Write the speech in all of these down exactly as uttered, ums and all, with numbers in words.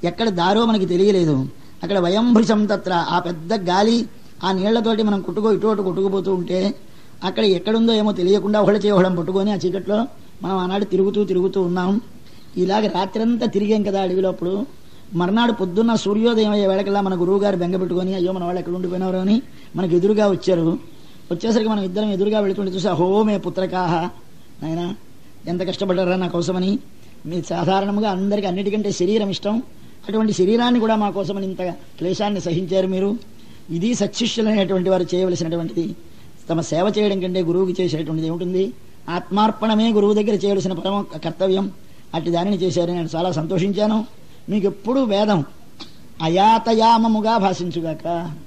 ఎక్కడ దారో మనకి తెలియలేదు. అక్కడ వయంభృశం తత్ర, ఆ పెద్ద గాలి ఆ నీళ్లతోటి మనం కుట్టుకో ఇటు కొట్టుకుపోతూ ఉంటే అక్కడ ఎక్కడుందో ఏమో తెలియకుండా ఒకళ్ళ చేయడం పట్టుకొని ఆ చీకట్లో మనం ఆనాడు తిరుగుతూ తిరుగుతూ ఉన్నాం. ఇలాగ రాత్రంతా తిరిగాం కదా అడవిలోప్పుడు. మర్నాడు పొద్దున్న సూర్యోదయం అయ్యే వేళకల్లా మన గురువు గారు బెంగ పెట్టుకొని అయ్యో మన వాళ్ళు ఎక్కడ ఉండిపోయినారు అని మనకు ఎదురుగా వచ్చారు. వచ్చేసరికి మనం ఇద్దరం ఎదురుగా వెళుతుంటే చూసి అహో మే పుత్రకాహ, నాయనా ఎంత కష్టపడ్డారా నా కోసమని. మీ సాధారణంగా అందరికీ అన్నిటికంటే శరీరం ఇష్టం, అటువంటి శరీరాన్ని కూడా మా కోసమని ఇంత క్లేశాన్ని సహించారు మీరు. ఇది సత్శిష్యులైనటువంటి వారు చేయవలసినటువంటిది. తమ సేవ చేయడం కంటే గురువుకి చేసేటువంటిది ఏమిటి? ఆత్మార్పణమే గురువు దగ్గర చేయవలసిన పరమ కర్తవ్యం. అట్టి దానిని చేశారు. నేను చాలా సంతోషించాను. మీకు ఎప్పుడూ వేదం అయాతయామముగా భాషించుగాక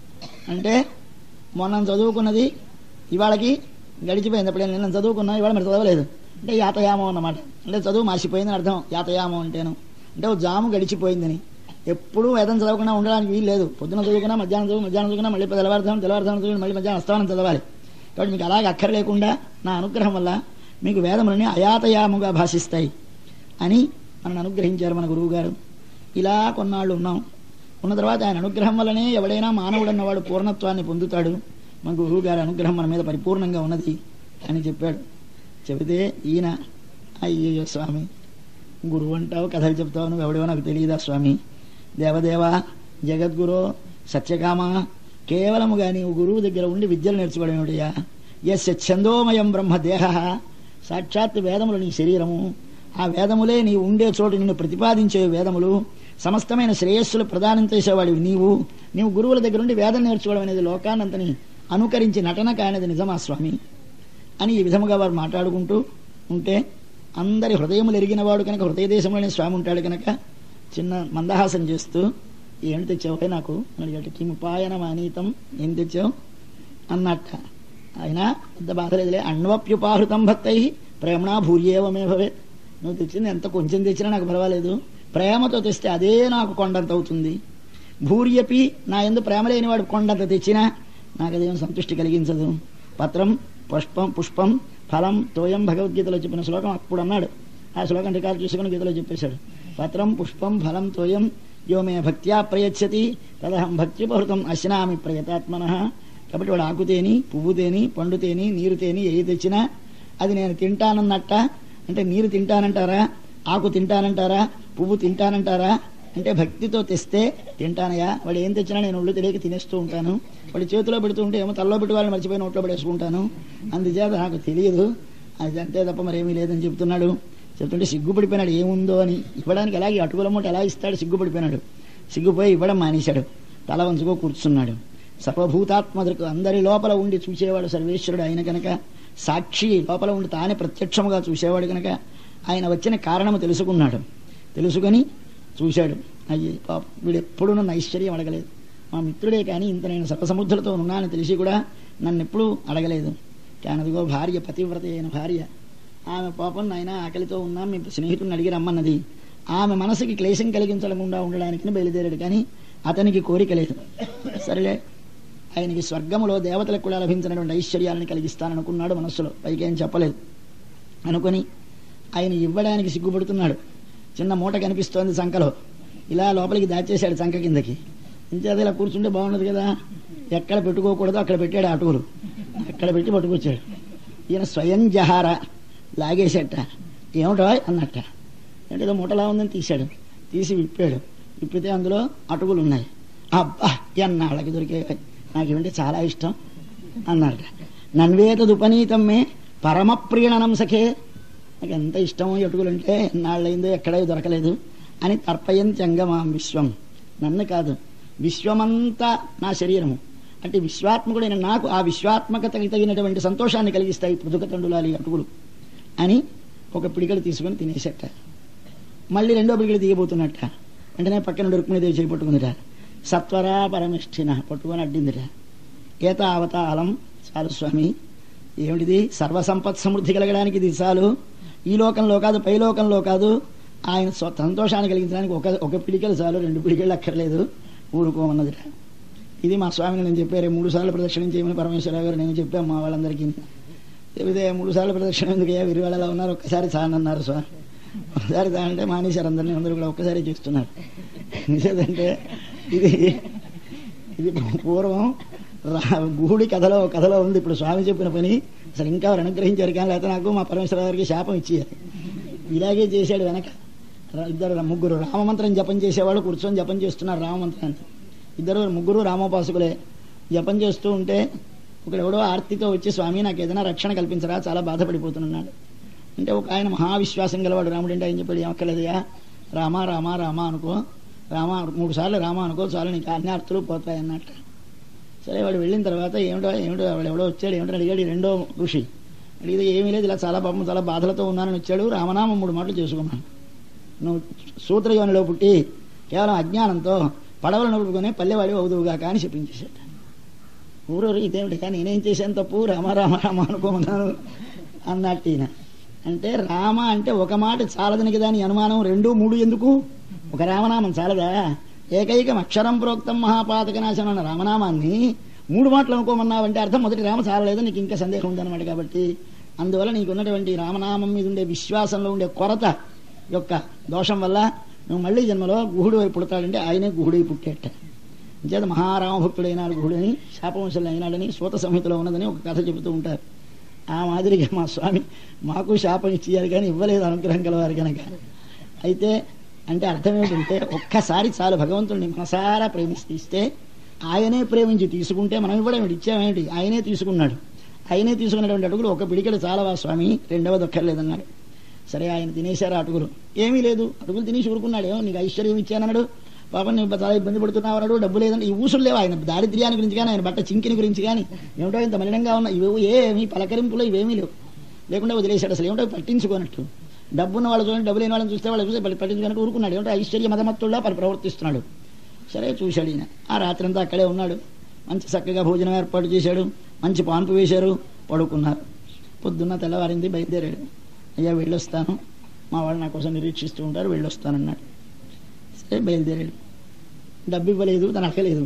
అంటే మొన్న చదువుకున్నది ఇవాళకి గడిచిపోయింది. అప్పుడు నిన్న చదువుకున్నా ఇవాళ మరి చదవలేదు అంటే యాతయామం అన్నమాట. అంటే చదువు మాసిపోయిందని అర్థం యాతయామం అంటేను. అంటే ఓ జాము గడిచిపోయిందని. ఎప్పుడూ వేదం చదవకుండా ఉండడానికి వీలు లేదు. పొద్దున చదువుకున్నా మధ్యాహ్నం చదువు, మధ్యాహ్నం చదువుకున్నా మళ్ళీ తెల్లవారుదాం, తెల్లవారుదాం చదువు, మళ్ళీ మధ్యాహ్నం అస్తమానం చదవాలి. కాబట్టి మీకు అలాగే అక్కర్లేకుండా నా అనుగ్రహం వల్ల మీకు వేదములని అయాతయాముగా భాషిస్తాయి అని మనల్ని అనుగ్రహించారు మన గురువు గారు. ఇలా కొన్నాళ్ళు ఉన్నాం. ఉన్న తర్వాత ఆయన అనుగ్రహం వల్లనే ఎవడైనా మానవుడు అన్నవాడు పూర్ణత్వాన్ని పొందుతాడు. మన గురువు గారి అనుగ్రహం మన మీద పరిపూర్ణంగా ఉన్నది అని చెప్పాడు. చెబితే ఈయన అయ్యో స్వామి గురువు అంటావు, కథలు చెప్తావు, నువ్వు ఎవడేవో నాకు తెలియదా స్వామి, దేవదేవ జగద్గురు సత్యకామ కేవలముగా నీవు గురువు దగ్గర ఉండి విద్యలు నేర్చుకోవడం ఏమిటయ్యా? ఎస్ ఛందోమయం బ్రహ్మ దేహ, సాక్షాత్ వేదములు నీ శరీరము, ఆ వేదములే నీ ఉండే చోటు నిన్ను ప్రతిపాదించే వేదములు, సమస్తమైన శ్రేయస్సులు ప్రదానం చేసేవాడివి నీవు. నీవు గురువుల దగ్గర ఉండి వేదం నేర్చుకోవడం అనేది లోకాన్నంతని అనుకరించి నటన కానిది నిజమా స్వామి అని ఈ విధముగా వారు మాట్లాడుకుంటూ ఉంటే అందరి హృదయములు ఎరిగినవాడు కనుక హృదయ దేశంలోనే స్వామి ఉంటాడు కనుక చిన్న మందహాసం చేస్తూ ఏమి తెచ్చావు నాకు అడిగాడు. కిముపాయన మానీతం, ఏం తెచ్చావు అన్నట్ట. ఆయన పెద్ద బాధ లేదులే. అణ్వప్యుపాహృతం భక్తై ప్రేమణా భూర్యేవమే భవే, నువ్వు తెచ్చింది ఎంత కొంచెం తెచ్చినా నాకు పర్వాలేదు, ప్రేమతో తెస్తే అదే నాకు కొండంత అవుతుంది. భూర్యపి, నా ఎందు ప్రేమ లేని వాడు కొండంత తెచ్చినా నాకు అదేం సంతృష్టి కలిగించదు. పత్రం పుష్పం పుష్పం ఫలం తోయం భగవద్గీతలో చెప్పిన శ్లోకం అప్పుడు అన్నాడు. ఆ శ్లోకం రికార్డు చూసుకుని గీతలో చెప్పేశాడు. పత్రం పుష్పం ఫలం తోయం యో మే భక్త్యా ప్రయచ్చతి తదహం భక్తిపహృతం అశ్నామి ప్రయతాత్మన. కాబట్టి వాడు ఆకుతేని పువ్వుతేని పండుతేని నీరు తేని ఏది తెచ్చినా అది నేను తింటానన్నట్ట. అంటే నీరు తింటానంటారా, ఆకు తింటానంటారా, పువ్వు తింటానంటారా అంటే భక్తితో తెస్తే తింటానయా. వాడు ఏం తెచ్చినా నేను ఒళ్ళు తెలియక తినేస్తూ ఉంటాను. వాడు చేతిలో పెడుతూ ఉంటే ఏమో తల్లో పెట్టి వాళ్ళని మర్చిపోయి నోట్లో పడేసుకుంటాను. అందుచేత నాకు తెలియదు, అది అంతే తప్ప మరేమీ లేదని చెప్తున్నాడు. చెప్తుంటే సిగ్గుపడిపోయినాడు ఏముందో అని. ఇవ్వడానికి అలాగే అటుకుల మూట ఎలా ఇస్తాడు, సిగ్గుపడిపోయినాడు. సిగ్గుపోయి ఇవ్వడం మానేశాడు. తల వంచుకో కూర్చున్నాడు. సర్వభూతాత్మదృక్, అందరి లోపల ఉండి చూసేవాడు సర్వేశ్వరుడు ఆయన కనుక, సాక్షి లోపల ఉండి తానే ప్రత్యక్షముగా చూసేవాడు కనుక ఆయన వచ్చిన కారణము తెలుసుకున్నాడు. తెలుసుకొని చూశాడు. అయ్యి పాప వీడు ఎప్పుడూ నన్ను ఐశ్వర్యం అడగలేదు, మా మిత్రుడే కానీ ఇంత నేను సర్వసముద్రులతో ఉన్నానని తెలిసి కూడా నన్ను ఎప్పుడూ అడగలేదు. కానీ అదిగో భార్య, పతివ్రత అయిన భార్య, ఆమె పాపం నాయన ఆకలితో ఉన్నాం మీ స్నేహితుడిని అడిగి రమ్మన్నది. ఆమె మనసుకి క్లేశం కలిగించకుండా ఉండడానికి బయలుదేరాడు. కానీ అతనికి కోరిక లేదు. సరేలే ఆయనకి స్వర్గములో దేవతలకు కూడా లభించినటువంటి ఐశ్వర్యాలను కలిగిస్తాననుకున్నాడు మనస్సులో, పైకేం చెప్పలేదు. అనుకొని ఆయన ఇవ్వడానికి సిగ్గుపడుతున్నాడు. చిన్న మూట కనిపిస్తోంది సంకలో, ఇలా లోపలికి దాచేశాడు సంక కిందకి. ఇంచేత ఇలా కూర్చుంటే బాగున్నది కదా, ఎక్కడ పెట్టుకోకూడదు అక్కడ పెట్టాడు అటుకులు, అక్కడ పెట్టి పట్టుకొచ్చాడు. ఈయన స్వయం జహార లాగేసేట. ఏమిటో అన్నట్ట. అంటే ఏదో మూటలా ఉందని తీశాడు. తీసి విప్పాడు. విప్పితే అందులో అటుకులు ఉన్నాయి. అబ్బా ఎన్నాళ్ళకి దొరికే, నాకు ఇవంటే చాలా ఇష్టం అన్నారట. నన్వేతదుపనీతమ్మే పరమప్రీణనం సఖే, నాకు ఎంత ఇష్టమో అటుకులంటే, ఎన్నాళ్ళైందో ఎక్కడో దొరకలేదు అని తర్పయంత్యంగమాం విశ్వం, నన్ను కాదు విశ్వమంతా నా శరీరము అంటే విశ్వాత్మకుడైన నాకు ఆ విశ్వాత్మకతకి తగినటువంటి సంతోషాన్ని కలిగిస్తాయి పృథుక తండులాలి అటుకులు అని ఒక పిడికలు తీసుకొని తినేసేట. మళ్ళీ రెండో పిడికలు తీయబోతున్నట్ట. వెంటనే పక్కన రుక్మిణీదేవి చేయి పట్టుకుందిట. సత్వరా పరమిష్ఠిన పట్టుకొని అడ్డిందిట. ఏత అవత అలం, చాలు స్వామి, ఏమిటిది సర్వసంపత్ సమృద్ధి కలగడానికి ఇది చాలు, ఈ లోకంలో కాదు పై లోకంలో కాదు, ఆయన సంతోషాన్ని కలిగించడానికి ఒక ఒక పిడికలు చాలు, రెండు పిడికలు అక్కర్లేదు, ఊరుకోమన్నదిట. ఇది మా స్వామిని నేను చెప్పారు. మూడు సార్లు ప్రదక్షిణం చేయమని పరమేశ్వరరావు గారు నేను చెప్పాను మా వాళ్ళందరికీ. చెబితే మూడు సార్లు ప్రదక్షిణ ఎందుకయ్యా, విరివాళ్ళలా ఉన్నారు, ఒక్కసారి చాలన్నారు స్వామి. ఒకసారి చాలంటే మానేశారు అందరినీ, అందరూ కూడా ఒక్కసారి చేస్తున్నారు. నిజంటే ఇది ఇది పూర్వం రా గుహుడి కథలో కథలో ఉంది. ఇప్పుడు స్వామి చెప్పిన పని అసలు ఇంకా వారు అనుగ్రహించారు కానీ లేకపోతే నాకు మా పరమేశ్వర గారికి శాపం ఇచ్చేయాలి. ఇలాగే చేశాడు వెనక. ఇద్దరు ముగ్గురు రామమంత్రం జపం చేసేవాళ్ళు కూర్చొని జపం చేస్తున్నారు రామమంత్రాన్ని. ఇద్దరు ముగ్గురు రామోపాసకులే జపం చేస్తూ ఉంటే ఒకడెవడో ఆర్తితో వచ్చి స్వామి నాకు ఏదైనా రక్షణ కల్పించరా, చాలా బాధపడిపోతున్నాడు అంటే ఒక ఆయన మహావిశ్వాసం గలవాడు రాముడు అంటే ఆయన చెప్పాడు, ఏమక్కర్లేదయా రామా రామా రామా అనుకో, రామ మూడు సార్లు రామ అనుకో చాలు నీకు అన్ని అర్థులు పోతాయి అన్నట్టు. సరే వాడు వెళ్ళిన తర్వాత ఏమిటో ఏమిటో వాడు ఎవడో వచ్చాడు ఏమిటో అడిగాడు. రెండో ఋషి అడిగితే ఏమీ లేదు, ఇలా చాలా పాపం చాలా బాధలతో ఉన్నానని వచ్చాడు, రామనామం మూడు మాటలు చేసుకున్నాను. నువ్వు సూత్రయోనిలో పుట్టి కేవలం అజ్ఞానంతో పడవలు నడుపుకొని పల్లెవాడి అవుదువుగా కానీ చెప్పించేశాడు. ఊరూరు ఇదేమిటి కానీ నేనేం చేశాను తప్పు, రామ రామ రామ అనుకోమన్నాను అన్నట్టు ఈయన. అంటే రామ అంటే ఒక మాట చాలదని కదా అని అనుమానం, రెండు మూడు ఎందుకు, ఒక రామనామం చాలదా? ఏకైకం అక్షరం ప్రోక్తం మహాపాతకనాశనం అన్న రామనామాన్ని మూడు మాటలు అనుకోమన్నావంటే అర్థం మొదటి రామ చాలలేదు, నీకు ఇంకా సందేహం ఉందన్నమాట. కాబట్టి అందువల్ల నీకున్నటువంటి రామనామం మీద ఉండే విశ్వాసంలో ఉండే కొరత యొక్క దోషం వల్ల నువ్వు మళ్ళీ జన్మలో గుహుడు వైపు పుడతాడంటే ఆయనే గుహుడై పుట్టేట. అంచేత మహారామభక్తుడైనాడు గుహుడని, శాపవంశులు అయినాడని సూత సంహితలో ఉన్నదని ఒక కథ చెబుతూ ఉంటారు. ఆ మాదిరిగా మా స్వామి మాకు శాపం ఇచ్చేయాలి కానీ ఇవ్వలేదు అనుగ్రహం కలవారు కనుక. అయితే అంటే అర్థం ఏమిటంటే ఒక్కసారి చాలు భగవంతుడిని మనసారా ప్రేమిస్తే ఆయనే ప్రేమించి తీసుకుంటే మనం ఇవ్వడం ఏమిటి, ఇచ్చామేమిటి, ఆయనే తీసుకున్నాడు. ఆయనే తీసుకున్నటువంటి అటుకులు ఒక పిడికెడు చాలవా స్వామి, రెండవది ఒక్కర్లేదన్నాడు. సరే ఆయన తినేశారు అటుకులు, ఏమీ లేదు అటుకులు తినేసి ఊరుకున్నాడు. ఏమో నీకు ఐశ్వర్యం ఇచ్చానన్నాడు, పాపం నువ్వు చాలా ఇబ్బంది పడుతున్నావు అన్నాడు, డబ్బు లేదంటే ఈ ఊసులు లేవు ఆయన దారిద్ర్యాన్ని గురించి కానీ ఆయన బట్ట చింకిని గురించి కానీ ఏమిటో ఇంత మలినంగా ఉన్నా ఇవేమో ఏమీ పలకరింపులో ఇవేమీ లేవు, లేకుండా వదిలేశాడు. అసలు ఏమిటో పట్టించుకోనట్టు. డబ్బున్న వాళ్ళు చూడండి, డబ్బు లేని వాళ్ళని చూస్తే వాళ్ళు చూస్తే పట్టించుకున్నట్టు ఊరుకున్నాడు. ఏమిటో ఐశ్వర్య మదమత్తుల్లా పని ప్రవర్తిస్తున్నాడు. సరే చూశాడు ఈయన. ఆ రాత్రి అంతా అక్కడే ఉన్నాడు. మంచి చక్కగా భోజనం ఏర్పాటు చేశాడు, మంచి పాన్పు వేశారు, పడుకున్నారు. పొద్దున్న తెల్లవారింది, బయలుదేరాడు. అయ్యా వెళ్ళొస్తాను, మా వాళ్ళు నా కోసం నిరీక్షిస్తూ ఉంటారు, వెళ్ళొస్తానన్నాడు. సరే బయలుదేరాడు. డబ్బు ఇవ్వలేదు, తను అక్కలేదు.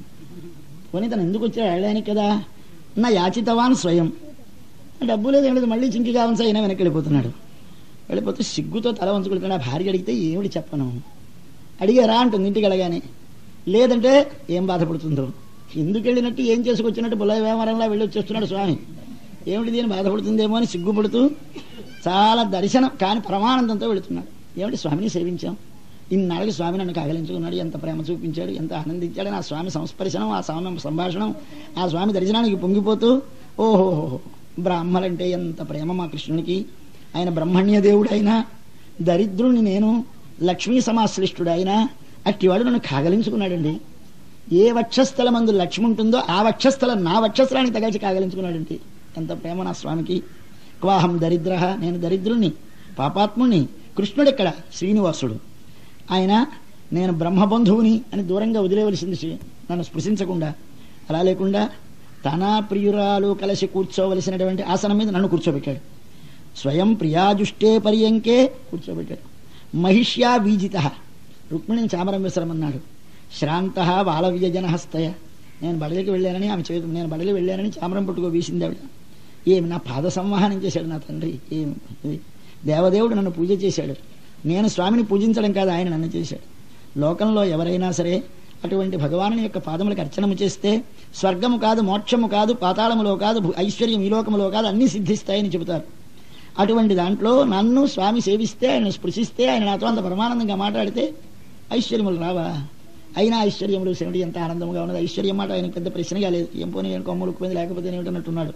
పోనీ తను ఎందుకు వచ్చాడు వెళ్ళడానికి కదా, నా యాచితవాన్ స్వయం. డబ్బు లేదు ఏం లేదు, మళ్ళీ చింకి కావాల్సి అయినా వెనక్కి వెళ్ళిపోతున్నాడు. వెళ్ళిపోతే సిగ్గుతో తల వంచుకుంటున్నాడు. ఆ భార్య అడిగితే ఏమిటి చెప్పను, అడిగారా అంటుంది ఇంటికి వెళ్ళగానే. లేదంటే ఏం బాధపడుతుందో, ఎందుకు వెళ్ళినట్టు ఏం చేసుకొచ్చినట్టు బుల్ల వ్యవహారంలా వెళ్ళి వచ్చేస్తున్నాడు స్వామి. ఏమిటి దీన్ని బాధపడుతుందేమో అని సిగ్గుపడుతూ చాలా దర్శనం కానీ పరమానందంతో వెళుతున్నాడు. ఏమిటి స్వామిని సేవించాం, ఇన్నాళ్ళకి స్వామి నన్ను కాగలించుకున్నాడు, ఎంత ప్రేమ చూపించాడు, ఎంత ఆనందించాడు. ఆ స్వామి సంస్పర్శనం, ఆ స్వామి సంభాషణం, ఆ స్వామి దర్శనానికి పొంగిపోతూ ఓహోహో బ్రాహ్మలంటే ఎంత ప్రేమ మా కృష్ణునికి, ఆయన బ్రహ్మణ్య దేవుడైనా, దరిద్రుణ్ణి నేను, లక్ష్మీ సమాశ్లిష్టుడైనా అట్టివాడు నన్ను కాగలించుకున్నాడండి. ఏ వక్షస్థలం మందు లక్ష్మి ఉంటుందో ఆ వక్షస్థలం నా వక్షస్థలానికి తగల్చి కాగలించుకున్నాడండి. ఎంత ప్రేమ నా స్వామికి. క్వాహం దరిద్ర, నేను దరిద్రుణ్ణి, పాపాత్ముణ్ణి. కృష్ణుడెక్కడ, శ్రీనివాసుడు. ఆయన నేను బ్రహ్మబంధువుని అని దూరంగా వదిలేవలసింది నన్ను స్పృశించకుండా. అలా లేకుండా తన ప్రియురాలు కలిసి కూర్చోవలసినటువంటి ఆసనం మీద నన్ను కూర్చోబెట్టాడు. స్వయం ప్రియాజుష్టే పర్యంకే కూర్చోబెట్టాడు. మహిష్యా వీజిత, రుక్మిణిని చామరం విసరమన్నాడు. శ్రాంత బాలవ్యజన హస్తయ, నేను బడలికి వెళ్ళానని ఆమె చేతు నేను బడలి వెళ్ళానని చామరం పట్టుకో వీసింది ఆవిడ. ఏమి నా పాద సంవాహనం చేశాడు నా తండ్రి. ఏమి దేవదేవుడు నన్ను పూజ చేశాడు. నేను స్వామిని పూజించడం కాదు, ఆయన నన్ను చేశాడు. లోకంలో ఎవరైనా సరే అటువంటి భగవాను యొక్క పాదములకు అర్చనము చేస్తే స్వర్గము కాదు, మోక్షము కాదు, పాతాళములో కాదు, ఐశ్వర్యం ఈ లోకములో కాదు, అన్నీ సిద్ధిస్తాయని చెబుతారు. అటువంటి దాంట్లో నన్ను స్వామి సేవిస్తే, ఆయన స్పృశిస్తే, ఆయన నాతో అంత పరమానందంగా మాట్లాడితే ఐశ్వర్యములు రావా? అయినా ఐశ్వర్యములు సెమిటి ఎంత ఆనందంగా ఉన్నది. ఐశ్వర్యం మాట ఆయనకు పెద్ద ప్రశ్నగా లేదు. ఏం పోనీ నేను కొమ్ములు పోయింది లేకపోతే ఏమిటన్నట్టున్నాడు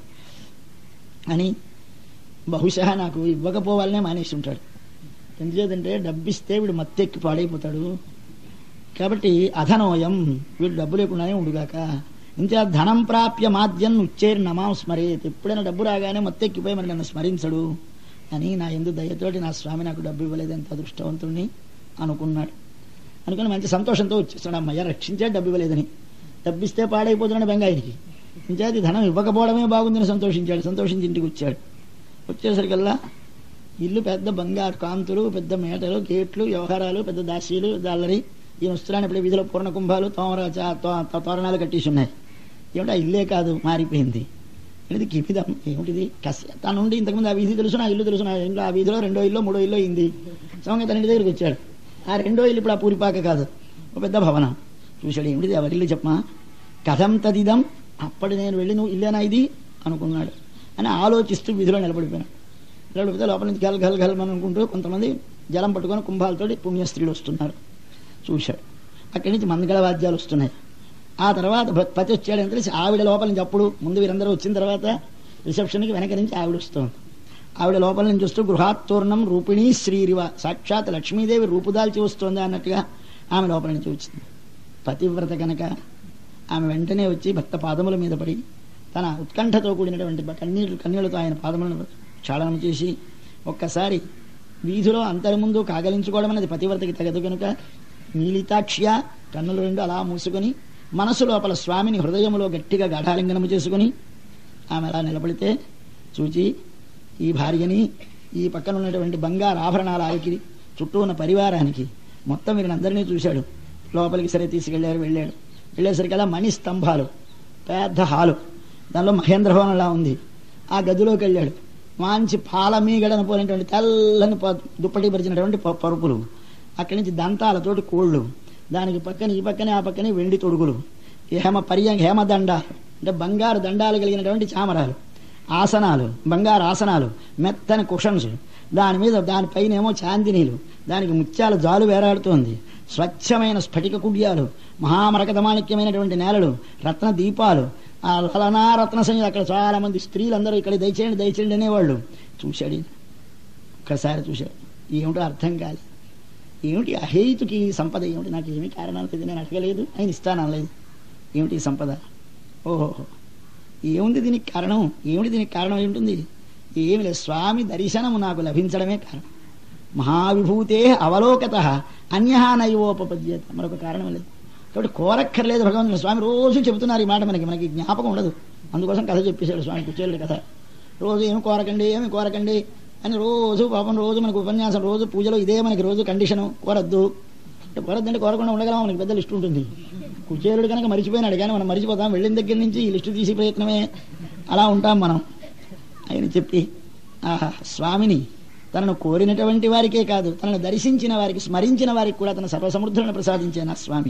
అని బహుశా నాకు ఇవ్వకపోవాలనే మానేసి ఉంటాడు. ఎందుచేతంటే డబ్బిస్తే వీడు మత్తెక్కి పాడైపోతాడు. కాబట్టి అధనోయం, వీడు డబ్బు లేకుండానే ఉండుగాక. ఇంత ధనం ప్రాప్య మాద్యం ఉచ్చేరి నమాం స్మరేత్, ఎప్పుడైనా డబ్బు రాగానే మత్తెక్కిపోయి మరి నన్ను స్మరించడు అని నా ఎందు దయతోటి నా స్వామి నాకు డబ్బు ఇవ్వలేదు, ఎంత అదృష్టవంతుడిని అనుకున్నాడు. అనుకుని మంచి సంతోషంతో వచ్చేస్తాడు. అమ్మయ్య రక్షించే డబ్బు ఇవ్వలేదని, డబ్బిస్తే పాడైపోతున్నాడు బెంగాయికి. ఇంచేది ధనం ఇవ్వకపోవడమే బాగుందని సంతోషించాడు. సంతోషించి ఇంటికి వచ్చాడు. వచ్చేసరికల్లా ఇల్లు పెద్ద బంగారు కాంతులు, పెద్ద మేటలు, గేట్లు, వ్యవహారాలు, పెద్ద దాసీలు, దాల్లరి. ఈయన వస్తున్నాను ఇప్పుడు వీధిలో పూర్ణ కుంభాలు, తోమర తోరణాలు కట్టేసి ఉన్నాయి. ఏమిటి ఆ ఇల్లే కాదు, మారిపోయింది. ఇది కిపిదం ఏమిటిది కసి. తను ఉండి ఇంతకుముందు ఆ వీధి తెలుసు, నా ఇల్లు తెలుసు, నా ఇంట్లో ఆ వీధిలో రెండో ఇల్లు మూడో ఇల్లు అయింది. సమయంగా తన ఇంటి దగ్గరికి వచ్చాడు. ఆ రెండో ఇల్లు ఇప్పుడు ఆ పూరిపాక కాదు, ఒక పెద్ద భవనం. చూశాడు, ఏమిటిది ఎవరిల్లు చెప్పమా, కథం తదిదం, అప్పటి నేను వెళ్ళి నువ్వు ఇల్లేనా ఇది అనుకున్నాడు అని ఆలోచిస్తూ వీధిలో నిలబడిపోయినాడు. నిలబడిపోతే లోపల నుంచి గల్ గల్ గల్ అనుకుంటూ కొంతమంది జలం పట్టుకొని కుంభాలతోటి పుణ్యస్త్రీలు వస్తున్నారు. చూశాడు, అక్కడి నుంచి మంగళ వాద్యాలు వస్తున్నాయి. ఆ తర్వాత పతి వచ్చాడని తెలిసి ఆవిడ లోపల నుంచి, అప్పుడు ముందు వీరందరూ వచ్చిన తర్వాత రిసెప్షన్కి వెనక నుంచి ఆవిడ వస్తుంది. ఆవిడ లోపల నుంచి వస్తూ గృహాత్తూర్ణం రూపిణీ శ్రీరివ, సాక్షాత్ లక్ష్మీదేవి రూపుదాల్చి వస్తుంది అన్నట్టుగా ఆమె లోపల నుంచి వచ్చింది. పతివ్రత కనుక ఆమె వెంటనే వచ్చి భర్త పాదముల మీద పడి తన ఉత్కంఠతో కూడినటువంటి కన్నీళ్ళు కన్నీళ్లతో ఆయన పాదములను క్షాళనం చేసి ఒక్కసారి వీధిలో అంతరి ముందు కాగలించుకోవడం అనేది పతివ్రతకి తగదు కనుక నీలితాక్ష్య కన్నులు రెండు అలా మూసుకొని మనసు లోపల స్వామిని హృదయములో గట్టిగా గాఢాలింగనము చేసుకుని ఆమె అలా నిలబడితే చూచి ఈ భార్యని, ఈ పక్కన ఉన్నటువంటి బంగారు ఆభరణాల ఆవికి చుట్టూ ఉన్న పరివారానికి మొత్తం వీరినందరినీ చూశాడు. లోపలికి సరే తీసుకెళ్లారు. వెళ్ళాడు. వెళ్ళేసరికల్లా మణి స్తంభాలు, పెద్ద హాలు, దానిలో మహేంద్రభవనంలా ఉంది. ఆ గదిలోకి వెళ్ళాడు. మంచి పాలమీగడను పోయినటువంటి తెల్లని దుప్పటి పరిచినటువంటి పరుపులు, అక్కడి నుంచి దంతాలతోటి కోళ్ళు, దానికి పక్కన ఈ పక్కనే ఆ పక్కనే వెండి తొడుగులు, హేమ పర్య హేమదండాలు అంటే బంగారు దండాలు కలిగినటువంటి చామరాలు, ఆసనాలు, బంగారు ఆసనాలు, మెత్తని కుషన్స్, దాని మీద దానిపైన ఏమో చాందినీలు, దానికి ముత్యాల జాలు వేలాడుతోంది, స్వచ్ఛమైన స్ఫటిక కుడ్యాలు, మహామరకతమాణిక్యమైనటువంటి నేలలు, రత్న దీపాలు, ఆ లలనా రత్న సంఖ్య. అక్కడ చాలా మంది స్త్రీలందరూ ఇక్కడ దయచేయండి దయచేయండి అనేవాళ్ళు. చూశాడు, ఒక్కసారి చూశాడు, ఏమిటో అర్థం కాలేదు. ఏమిటి అహేతుకి సంపద, ఏమిటి, నాకు ఏమీ కారణాలు లేదు, నేను అడగలేదు, ఆయన ఇస్తానలేదు, ఏమిటి సంపద, ఓహోహో ఏముంది దీనికి కారణం, ఏమిటి దీనికి కారణం ఏమిటి, ఏమి లేదు, స్వామి దర్శనము నాకు లభించడమే కారణం. మహావిభూతే అవలోకత అన్యహా నైవోపపద్యత, మరొక కారణం లేదు. కాబట్టి కోరక్కర్లేదు భగవంతుని. స్వామి రోజు చెబుతున్నారు ఈ మాట, మనకి మనకి జ్ఞాపకం ఉండదు, అందుకోసం కథ చెప్పేశాడు స్వామి కుచేలుడి కథ. రోజు ఏమి కోరకండి ఏమి కోరకండి అని రోజు పాపం రోజు మనకు ఉపన్యాసం, రోజు పూజలో ఇదే మనకి రోజు కండిషను, కోరద్దు కోరద్దు అంటే కోరకుండా ఉండగలం, మనకి పెద్ద లిస్టు ఉంటుంది. కుచేలుడు కనుక మరిచిపోయినాడు, కానీ మనం మరిచిపోతాం, వెళ్ళిన దగ్గర నుంచి ఈ లిస్టు తీసే ప్రయత్నమే, అలా ఉంటాం మనం. ఆయన చెప్పి ఆహా స్వామిని తనను కోరినటువంటి వారికే కాదు, తనను దర్శించిన వారికి, స్మరించిన వారికి కూడా తన సర్వసమృద్ధులను ప్రసాదించే నా స్వామి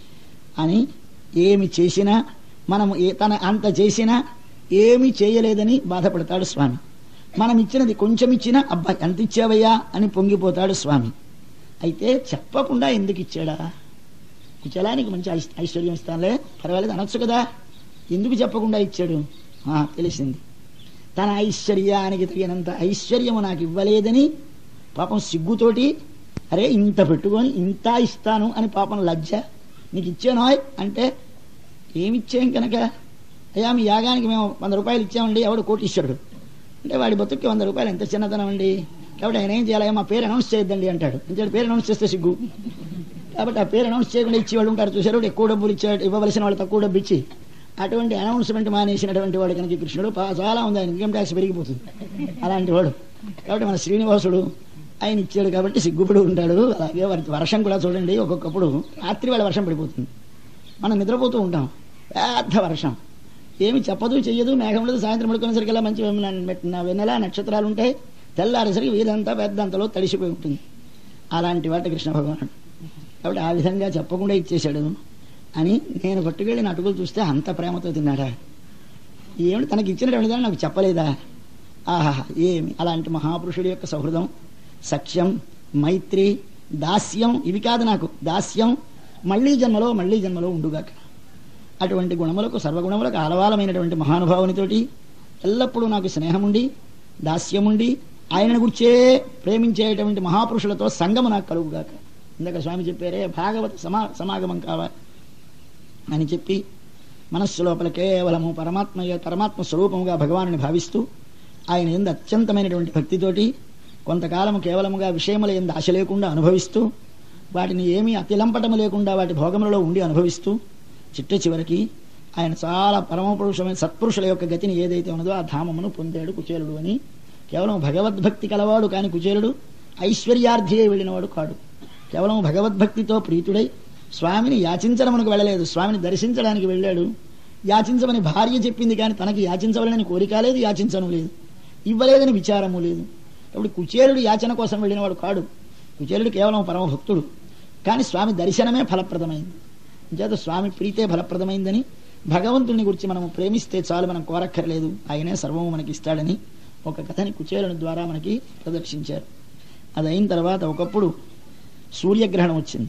అని. ఏమి చేసినా మనం తన అంత చేసినా ఏమి చేయలేదని బాధపడతాడు స్వామి. మనం ఇచ్చినది కొంచెం ఇచ్చినా అబ్బా ఎంత ఇచ్చావయ్యా అని పొంగిపోతాడు స్వామి. అయితే చెప్పకుండా ఎందుకు ఇచ్చాడా, కుచలానికి మంచి ఐశ్వర్యం ఇస్తానులే పర్వాలేదు అనొచ్చు కదా, ఎందుకు చెప్పకుండా ఇచ్చాడు, తెలిసింది. తన ఐశ్వర్యానికి తగినంత ఐశ్వర్యము నాకు ఇవ్వలేదని పాపం సిగ్గుతోటి, అరే ఇంత పెట్టుకొని ఇంత ఇస్తాను అని పాపం లజ్జ. నీకు ఇచ్చానో అంటే ఏమిచ్చాం కనుక, అయ్యా మీ యాగానికి మేము వంద రూపాయలు ఇచ్చామండి, ఎవడు కోటీశ్వరుడు అంటే వాడి బతుక్కి వంద రూపాయలు ఎంత చిన్నతనం అండి, కాబట్టి ఆయన ఏం చేయాలి, మా పేరు అనౌన్స్ చేయొద్దండి అంటాడు. అంటే పేరు అనౌన్స్ చేస్తే సిగ్గు, కాబట్టి ఆ పేరు అనౌన్స్ చేయకుండా ఇచ్చేవాళ్ళు ఉంటారు చూసారు, ఎక్కువ డబ్బులు ఇచ్చే ఇవ్వవలసిన వాళ్ళు తక్కువ డబ్బు ఇచ్చి అటువంటి అనౌన్స్మెంట్ మానేసినటువంటి వాడు కనుక కృష్ణుడు చాలా ఉంది, ఆయన ఇన్కమ్ ట్యాక్స్ పెరిగిపోతుంది అలాంటి వాడు. కాబట్టి మన శ్రీనివాసుడు ఆయన ఇచ్చాడు కాబట్టి సిగ్గుపడి ఉంటాడు. అలాగే వర్షం కూడా చూడండి, ఒక్కొక్కప్పుడు రాత్రి వేళ వర్షం పడిపోతుంది, మనం నిద్రపోతూ ఉంటాం, పెద్ద వర్షం, ఏమి చెప్పదు చెయ్యదు, మేఘం లేదు, సాయంత్రం పడుకునేసరికల్లా మంచి వెన్నెల నక్షత్రాలు ఉంటాయి, తెల్లారేసరికి వీరంతా పెద్దంతలో తడిసిపోయి ఉంటుంది. అలాంటి వాటి కృష్ణ భగవానుడు. కాబట్టి ఆ విధంగా చెప్పకుండా ఇచ్చేశాడు అని నేను పట్టుకెళ్ళిన అటుకులు చూస్తే అంత ప్రేమతో తిన్నాడా, ఏమిటి తనకి ఇచ్చినటువంటి దాన్ని నాకు చెప్పలేదా, ఆహా ఏమి. అలాంటి మహాపురుషుడి యొక్క సౌహృదం, సఖ్యం, మైత్రి, దాస్యం, ఇవి కాదు నాకు, దాస్యం మళ్లీ జన్మలో మళ్లీ జన్మలో ఉండుగాక. అటువంటి గుణములకు, సర్వగుణములకు ఆలవాలమైనటువంటి మహానుభావునితోటి ఎల్లప్పుడూ నాకు స్నేహముండి, దాస్యముండి, ఆయనను గుర్చే ప్రేమించేటువంటి మహాపురుషులతో సంగము నాకు కలుగుగాక. ఇందాక స్వామి చెప్పారే భాగవత సమా సమాగమం కావాలి అని చెప్పి మనస్సు లోపల కేవలము పరమాత్మ పరమాత్మ స్వరూపముగా భగవానుని భావిస్తూ ఆయన యందు అత్యంతమైనటువంటి భక్తితోటి కొంతకాలము కేవలముగా విషయముల యందు ఆశ లేకుండా అనుభవిస్తూ, వాటిని ఏమీ అతిలంపటము లేకుండా వాటి భోగములలో ఉండి అనుభవిస్తూ చిట్ట చివరికి ఆయన చాలా పరమపురుషమైన సత్పురుషుల యొక్క గతిని ఏదైతే ఉన్నదో ఆ ధామమును పొందాడు కుచేలుడు అని. కేవలం భగవద్భక్తి కలవాడు కాని కుచేలుడు ఐశ్వర్యార్థి అయి వెళ్ళినవాడు కాడు. కేవలం భగవద్భక్తితో ప్రీతుడై స్వామిని యాచించడమునకు వెళ్ళలేదు, స్వామిని దర్శించడానికి వెళ్ళాడు. యాచించమని భార్య చెప్పింది కానీ తనకి యాచించవలనని కోరిక లేదు, యాచించను లేదు, ఇవ్వలేదని విచారము లేదు. కాబట్టి కుచేలుడు యాచన కోసం వెళ్ళినవాడు కాడు. కుచేలుడు కేవలం పరమభక్తుడు. కానీ స్వామి దర్శనమే ఫలప్రదమైంది. చేత స్వామి ప్రీతే ఫలప్రదమైందని, భగవంతుని గురించి మనము ప్రేమిస్తే చాలు, మనం కోరక్కర్లేదు, ఆయనే సర్వము మనకి ఇస్తాడని ఒక కథని కుచేలుని ద్వారా మనకి ప్రదర్శించారు. అది అయిన తర్వాత ఒకప్పుడు సూర్యగ్రహణం వచ్చింది.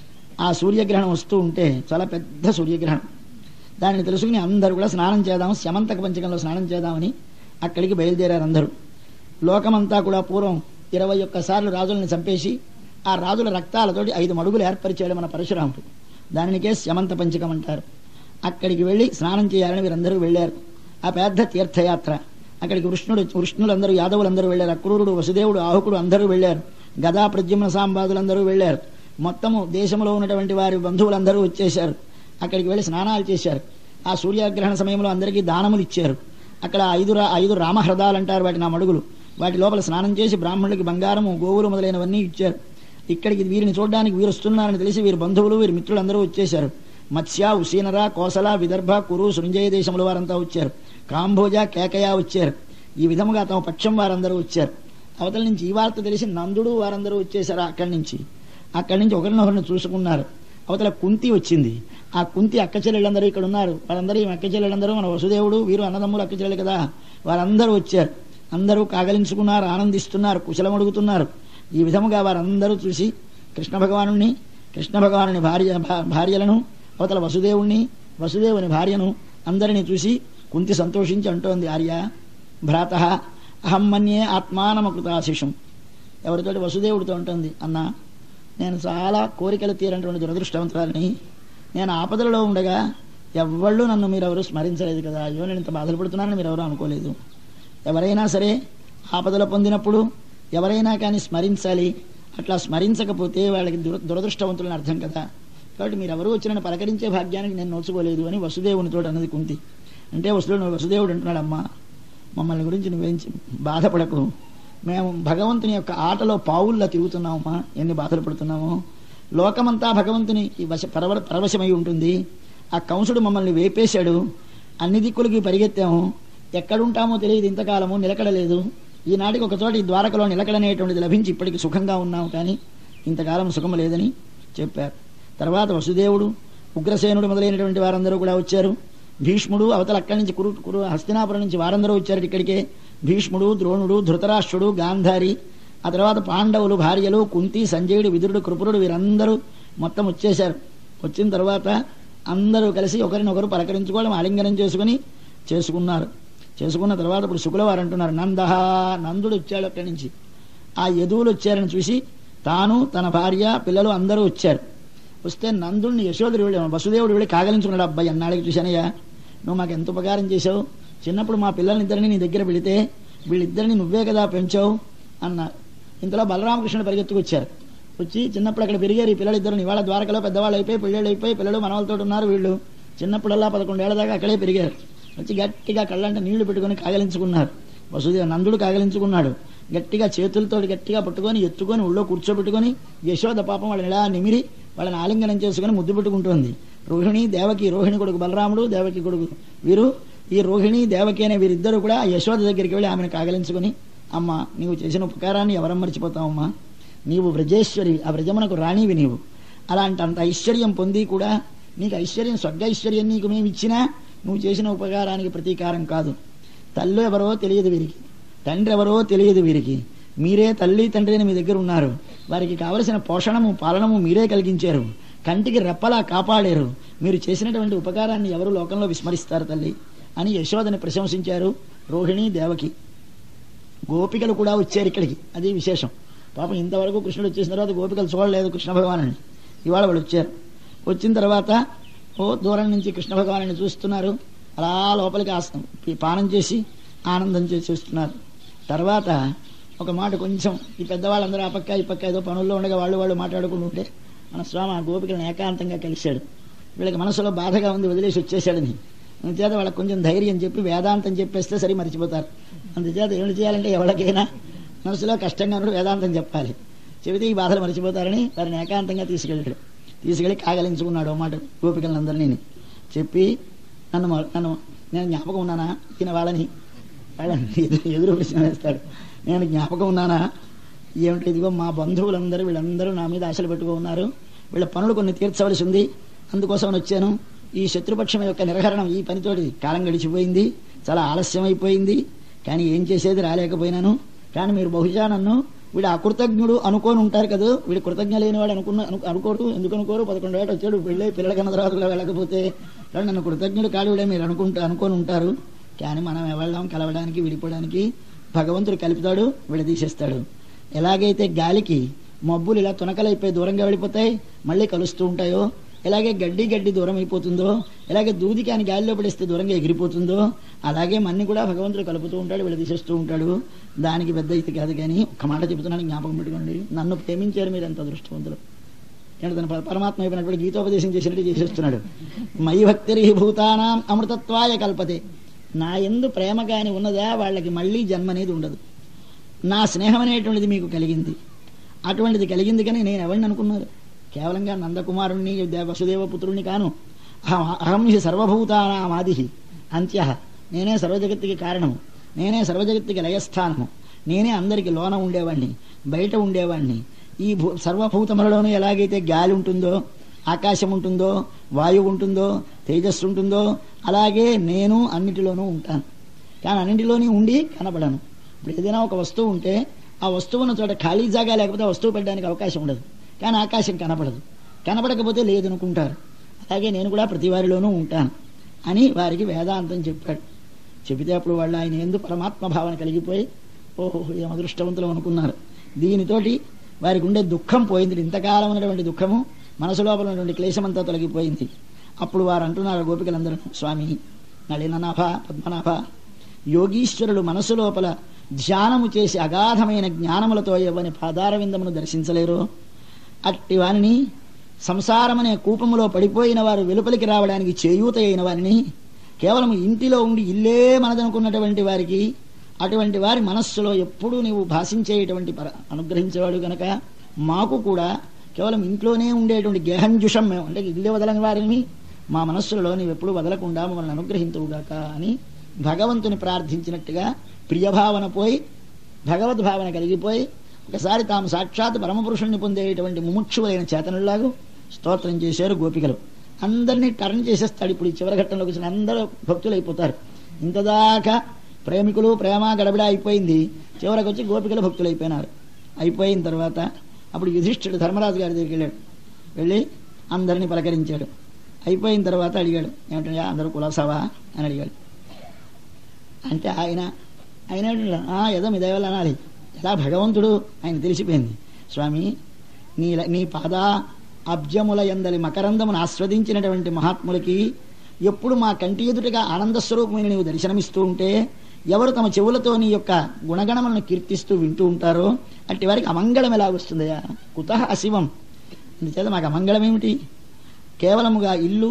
ఆ సూర్యగ్రహణం వస్తూ ఉంటే చాలా పెద్ద సూర్యగ్రహణం. దానిని తెలుసుకుని అందరూ కూడా స్నానం చేద్దాం, శమంతక పంచకంలో స్నానం చేద్దామని అక్కడికి బయలుదేరారు అందరూ. లోకమంతా కూడా పూర్వం ఇరవై ఒక్కసార్లు రాజులను చంపేసి ఆ రాజుల రక్తాలతోటి ఐదు మడుగులు ఏర్పరిచాడు మన పరశురాముడు. దానికే శమంత పంచకం అంటారు. అక్కడికి వెళ్ళి స్నానం చేయాలని వీరందరూ వెళ్ళారు. ఆ పెద్ద తీర్థయాత్ర. అక్కడికి వృష్ణుడు వృష్ణులందరూ యాదవులందరూ వెళ్ళారు. అక్రూరుడు, వసుదేవుడు, ఆహుకుడు అందరూ వెళ్ళారు. గదా ప్రద్యుమ్న సాంబాదులందరూ వెళ్ళారు. మొత్తము దేశంలో ఉన్నటువంటి వారి బంధువులందరూ వచ్చేశారు. అక్కడికి వెళ్ళి స్నానాలు చేశారు. ఆ సూర్యగ్రహణ సమయంలో అందరికీ దానములు ఇచ్చారు. అక్కడ ఐదు ఐదు రామహృదాలు అంటారు వాటి నా మడుగులు. వాటి లోపల స్నానం చేసి బ్రాహ్మణులకి బంగారము, గోవులు మొదలైనవన్నీ ఇచ్చారు. ఇక్కడికి వీరిని చూడడానికి వీరు వస్తున్నారని తెలిసి వీరి బంధువులు, వీరి మిత్రులందరూ వచ్చేశారు. మత్స్య, ఉసీనర, కోసల, విదర్భ, కురు, సృంజయ దేశముల వారంతా వచ్చారు. కాంభోజ, కేకయ వచ్చారు. ఈ విధముగా తమ పక్షం వారందరూ వచ్చారు. అవతల నుంచి ఈ వార్త తెలిసి నందుడు వారందరూ వచ్చేశారు. అక్కడి నుంచి అక్కడి నుంచి ఒకరినొకరిని చూసుకున్నారు. అవతల కుంతి వచ్చింది. ఆ కుంతి అక్క చెల్లెళ్ళందరూ ఇక్కడ ఉన్నారు. వాళ్ళందరూ ఈ అక్క చెల్లెళ్ళందరూ మన వసుదేవుడు, వీరు అన్నదమ్ములు అక్క చెల్లెలు కదా, వారందరూ వచ్చారు. అందరూ కాగలించుకున్నారు, ఆనందిస్తున్నారు, కుశలం అడుగుతున్నారు. ఈ విధముగా వారందరూ చూసి కృష్ణ భగవానుణ్ణి, కృష్ణ భగవానుని భార్య భార్యలను, అవతల వసుదేవుణ్ణి, వసుదేవుని భార్యను అందరినీ చూసి కుంతి సంతోషించి అంటోంది, ఆర్య భ్రాత అహం మన్యే ఆత్మానమకృతాశిషం. ఎవరితోటి వసుదేవుడితో ఉంటుంది, అన్నా నేను చాలా కోరికలు తీరనటువంటి దురదృష్టవంతురాలని, నేను ఆపదలలో ఉండగా ఎవ్వళ్ళు నన్ను మీరెవరూ స్మరించలేదు కదా, అయ్యో నేను ఇంత బాధలు పడుతున్నానని మీరెవరూ అనుకోలేదు. ఎవరైనా సరే ఆపదలు పొందినప్పుడు ఎవరైనా కానీ స్మరించాలి. అట్లా స్మరించకపోతే వాళ్ళకి దుర దురదృష్టవంతులని అర్థం కదా. కాబట్టి మీరెవరూ వచ్చి నన్ను పలకరించే భాగ్యానికి నేను నోచుకోలేదు అని వసుదేవునితో అన్నది కుంతి. అంటే వసుదేవుడు వసుదేవుడు అంటున్నాడు, అమ్మా మమ్మల్ని గురించి నువ్వేం బాధపడకు, మేము భగవంతుని యొక్క ఆటలో పావుల్లా తిరుగుతున్నామమ్మా, ఎన్ని బాధలు పడుతున్నామో. లోకమంతా భగవంతుని ఈ వశ పరవ పరవశమై ఉంటుంది. ఆ కంసుడు మమ్మల్ని వేపేశాడు, అన్ని దిక్కులకి పరిగెత్తాము, ఎక్కడుంటామో తెలియదు, ఇంతకాలము నిలకడలేదు. ఈనాటికి ఒకచోట ఈ ద్వారకలో నిలకడనేటువంటిది లభించి ఇప్పటికి సుఖంగా ఉన్నాము, కానీ ఇంతకాలం సుఖం లేదని చెప్పారు. తర్వాత వసుదేవుడు, ఉగ్రసేనుడు మొదలైనటువంటి వారందరూ కూడా వచ్చారు. భీష్ముడు అవతల అక్కడి నుంచి కురు కురు హస్తినాపురం నుంచి వారందరూ వచ్చారు ఇక్కడికే. భీష్ముడు, ద్రోణుడు, ధృతరాష్ట్రుడు, గాంధారి, ఆ తర్వాత పాండవులు భార్యలు, కుంతి, సంజయుడు, విదురుడు, కృపురుడు, వీరందరూ మొత్తం వచ్చేశారు. వచ్చిన తర్వాత అందరూ కలిసి ఒకరినొకరు పలకరించుకోవడం, ఆలింగనం చేసుకుని చేసుకున్నారు. చేసుకున్న తర్వాత ఇప్పుడు శుకుల వారు అంటున్నారు, నందహ నందుడు వచ్చాడు అక్కడి నుంచి. ఆ యదువులు వచ్చారని చూసి తాను, తన భార్య, పిల్లలు అందరూ వచ్చారు. వస్తే నందుడిని యశోదుడు వెళ్ళి వసుదేవుడు వెళ్ళి కాగలించుకున్నాడు. అబ్బాయి అన్నాళ్ళకి చూశానయ్యా, నువ్వు మాకు ఎంత ఉపకారం చేశావు, చిన్నప్పుడు మా పిల్లలిద్దరిని నీ దగ్గర పెడితే వీళ్ళిద్దరిని నువ్వే కదా పెంచావు అన్నారు. ఇంతలో బలరామకృష్ణుడు పరిగెత్తుకొచ్చారు. వచ్చి చిన్నప్పుడు అక్కడ పెరిగారు ఈ పిల్లలిద్దరు. ఇవాళ ద్వారకలో పెద్దవాళ్ళు అయిపోయి పెళ్ళిళ్ళు అయిపోయి పిల్లలు మనవలతో ఉన్నారు. వీళ్ళు చిన్నప్పుడల్లా పదకొండేళ్ల దాకా అక్కడే పెరిగారు. వచ్చి గట్టిగా కళ్ళంటే నీళ్లు పెట్టుకుని కాగలించుకున్నారు. వసుదేవ నందుడు కాగలించుకున్నాడు. గట్టిగా చేతులతో గట్టిగా పట్టుకొని ఎత్తుకొని ఒళ్ళో కూర్చోబెట్టుకొని యశోద పాపం వాళ్ళని ఇలా నిమిరి వాళ్ళని ఆలింగనం చేసుకుని ముద్దు పెట్టుకుంటోంది. రోహిణి, దేవకి, రోహిణి కొడుకు బలరాముడు, దేవకి కొడుకు వీరు. ఈ రోహిణి, దేవకి అనే వీరిద్దరూ కూడా యశోద దగ్గరికి వెళ్ళి ఆమెను కాగలించుకుని, అమ్మ నీవు చేసిన ఉపకారాన్ని ఎవరం మర్చిపోతావమ్మా, నీవు వ్రజేశ్వరి, ఆ వ్రజమునకు రాణివి నీవు. అలాంటి అంత ఐశ్వర్యం పొంది కూడా నీకు ఐశ్వర్యం, స్వర్గ ఐశ్వర్యం నీకు మేము ఇచ్చినా నువ్వు చేసిన ఉపకారానికి ప్రతీకారం కాదు. తల్లి ఎవరో తెలియదు వీరికి, తండ్రి ఎవరో తెలియదు వీరికి, మీరే తల్లి తండ్రి అని మీ దగ్గర ఉన్నారు. వారికి కావలసిన పోషణము పాలనము మీరే కలిగించారు, కంటికి రెప్పలా కాపాడారు. మీరు చేసినటువంటి ఉపకారాన్ని ఎవరు లోకంలో విస్మరిస్తారు తల్లి అని యశోదని ప్రశంసించారు రోహిణి, దేవకి. గోపికలు కూడా వచ్చారు ఇక్కడికి, అది విశేషం. పాపం ఇంతవరకు కృష్ణుడు వచ్చేసిన తర్వాత గోపికలు చూడలేదు కృష్ణ భగవాను. ఇవాళ వాళ్ళు వచ్చారు. వచ్చిన తర్వాత ఓ దూరం నుంచి కృష్ణ భగవాను చూస్తున్నారు. అలా లోపలికి ఆస్తం పానం చేసి ఆనందం చేస్తున్నారు. తర్వాత ఒక మాట కొంచెం ఈ పెద్దవాళ్ళందరూ ఆ పక్క ఈ పక్క ఏదో పనుల్లో ఉండగా వాళ్ళు వాళ్ళు మాట్లాడుకుంటుంటే మన స్వామి ఆ గోపికలను ఏకాంతంగా కలిశాడు. వీళ్ళకి మనసులో బాధగా ఉంది, వదిలేసి వచ్చేసాడని. అందుచేత వాళ్ళకి కొంచెం ధైర్యం చెప్పి వేదాంతం చెప్పేస్తే సరి మర్చిపోతారు. అందుచేత ఏమి చేయాలంటే ఎవరికైనా మనసులో కష్టంగా ఉన్నప్పుడు వేదాంతం చెప్పాలి, చెబితే ఈ బాధలు మర్చిపోతారని వారిని ఏకాంతంగా తీసుకెళ్ళాడు. తీసుకెళ్ళి కాగలించుకున్నాడు మాట గోపికలందరినీ చెప్పి, నన్ను నన్ను నేను జ్ఞాపకం ఉన్నానా ఈయన వాళ్ళని వాళ్ళని ఎదురు ఎదురు ప్రశ్న వేస్తాడు. నేను జ్ఞాపకం ఉన్నానా ఏమిటో, ఇదిగో మా బంధువులందరూ వీళ్ళందరూ నా మీద ఆశలు పెట్టుకో ఉన్నారు, వీళ్ళ పనులు కొన్ని తీర్చవలసి ఉంది, అందుకోసం వచ్చాను. ఈ శత్రుపక్షం యొక్క నిర్హరణం ఈ పనితోటి కాలం గడిచిపోయింది, చాలా ఆలస్యం అయిపోయింది. కానీ ఏం చేసేది రాలేకపోయినాను. కానీ మీరు బహుశా నన్ను వీడు అకృతజ్ఞుడు అనుకోని ఉంటారు కదా, వీడు కృతజ్ఞ లేనివాడు అనుకున్న అనుకోరు. ఎందుకు అనుకోరు? పదకొండు ఏట వచ్చాడు, వెళ్ళే పిల్లల కన్నా తర్వాత కూడా వెళ్ళకపోతే నన్ను కృతజ్ఞుడు కాడు వీడే మీరు అనుకుంటా అనుకోని ఉంటారు. కానీ మనం ఎవళ్ళం కలవడానికి విడిపోవడానికి భగవంతుడు కలుపుతాడు, విడదీసేస్తాడు. ఎలాగైతే గాలికి మబ్బులు ఇలా తునకలైపోయి దూరంగా వెళ్ళిపోతాయి, మళ్ళీ కలుస్తూ ఉంటాయో, ఎలాగే గడ్డి గడ్డి దూరం అయిపోతుందో, ఎలాగే దూది కాని గాలిలో పడేస్తే దూరంగా ఎగిరిపోతుందో, అలాగే మన్ని కూడా భగవంతుడు కలుపుతూ ఉంటాడు, విడదీసేస్తూ ఉంటాడు. దానికి పెద్ద ఇది కాదు. కానీ ఒక్క మాట చెబుతున్నాను, జ్ఞాపకం పెట్టుకోండి. నన్ను ప్రేమించారు మీరు ఎంత అదృష్టవంతులు. అంటే తన పరమాత్మ అయిపోయినప్పుడు గీతోపదేశం చేసినట్టు చేసేస్తున్నాడు. మయి భక్తిరి భూతానాం అమృతత్వాయ కల్పతే. నా యందు ప్రేమ కాని ఉన్నదా వాళ్ళకి మళ్ళీ జన్మ అనేది ఉండదు. నా స్నేహం అనేటువంటిది మీకు కలిగింది, అటువంటిది కలిగింది. కానీ నేను ఎవరిని అనుకున్నారు? కేవలంగా నందకుమారుణ్ణి వసుదేవపుత్రుణ్ణి కాను. అహం అహం హి సర్వభూతానామాది అంత్య. నేనే సర్వజగత్తుకి కారణము, నేనే సర్వజగత్తుకి లయస్థానము, నేనే అందరికి లోన ఉండేవాణ్ణి, బయట ఉండేవాణ్ణి. ఈ భూ సర్వభూతములలోనూ ఎలాగైతే గాలి ఉంటుందో, ఆకాశం ఉంటుందో, వాయువు ఉంటుందో, తేజస్సు ఉంటుందో, అలాగే నేను అన్నిటిలోనూ ఉంటాను. కానీ అన్నింటిలోనే ఉండి కనపడను. ఇప్పుడు ఏదైనా ఒక వస్తువు ఉంటే ఆ వస్తువున్న చోట ఖాళీ జాగా లేకపోతే ఆ వస్తువు పెట్టడానికి అవకాశం ఉండదు. కానీ ఆకాశం కనపడదు, కనపడకపోతే లేదనుకుంటారు. అలాగే నేను కూడా ప్రతి వారిలోనూ ఉంటాను అని వారికి వేదాంతం చెప్పాడు. చెబితే అప్పుడు వాళ్ళు ఆయన ఎందుకు పరమాత్మ భావన కలిగిపోయి ఓహో ఏం అదృష్టవంతులు అనుకున్నారు. దీనితోటి వారికి ఉండే దుఃఖం పోయింది. ఇంతకాలం ఉన్నటువంటి దుఃఖము, మనసు లోపల ఉన్నటువంటి క్లేశమంతా తొలగిపోయింది. అప్పుడు వారు అంటున్నారు గోపికలందరూ, స్వామి నళిననాభ పద్మనాభ, యోగీశ్వరుడు మనసు లోపల ధ్యానము చేసి అగాధమైన జ్ఞానములతో ఎవని పాదారవిందమును దర్శించలేరు. అట్టి వారిని సంసారమనే కూపములో పడిపోయిన వారు వెలుపలికి రావడానికి చేయూత అయిన వారిని, కేవలం ఇంటిలో ఉండి ఇల్లే మనదనుకున్నటువంటి వారికి, అటువంటి వారి మనస్సులో ఎప్పుడూ నీవు భాషించేటువంటి పర అనుగ్రహించేవాడు కనుక మాకు కూడా కేవలం ఇంట్లోనే ఉండేటువంటి గేహంజుషం మేము అంటే ఇల్లే వదలని వారిని మా మనస్సులలో నీవు ఎప్పుడు వదలకుండా మమ్మల్ని అనుగ్రహించుగాక అని భగవంతుని ప్రార్థించినట్టుగా ప్రియభావన పోయి భగవద్భావన కలిగిపోయి ఒకసారి తాము సాక్షాత్ పరమపురుషుణ్ణి పొందేటువంటి ముముక్షువైన చేతనులాగా స్తోత్రం చేశారు గోపికలు. అందరినీ టర్న్ చేసేస్తాడు. ఇప్పుడు ఈ చివరి ఘట్టంలోకి వచ్చిన అందరూ భక్తులైపోతారు. ఇంతదాకా ప్రేమికులు ప్రేమ గడబిడ అయిపోయింది, చివరికి వచ్చి గోపికలు భక్తులు అయిపోయినారు. అయిపోయిన తర్వాత అప్పుడు యుధిష్ఠిరుడు ధర్మరాజు గారి దగ్గరికి వెళ్ళాడు. వెళ్ళి అందరినీ పలకరించాడు. అయిపోయిన తర్వాత అడిగాడు, ఏమిటంటే అందరూ కులాసావా అని అడిగాడు. అంటే ఆయన ఆయన ఏదో మీ దయవల్ల అనాలి, ఎలా భగవంతుడు ఆయన తెలిసిపోయింది. స్వామి నీ నీ పాద అబ్జముల యందలి మకరందమును ఆస్వాదించినటువంటి మహాత్ములకి ఎప్పుడు మా కంటి ఎదుటగా ఆనంద స్వరూపమైన నీవు దర్శనమిస్తూ ఉంటే ఎవరు తమ చెవులతో నీ యొక్క గుణగణములను కీర్తిస్తూ వింటూ ఉంటారో అట్టి వారికి అమంగళం ఎలా వస్తుందయా? కుతః అశివం. అందుచేత మాకు అమంగళం ఏమిటి? కేవలముగా ఇల్లు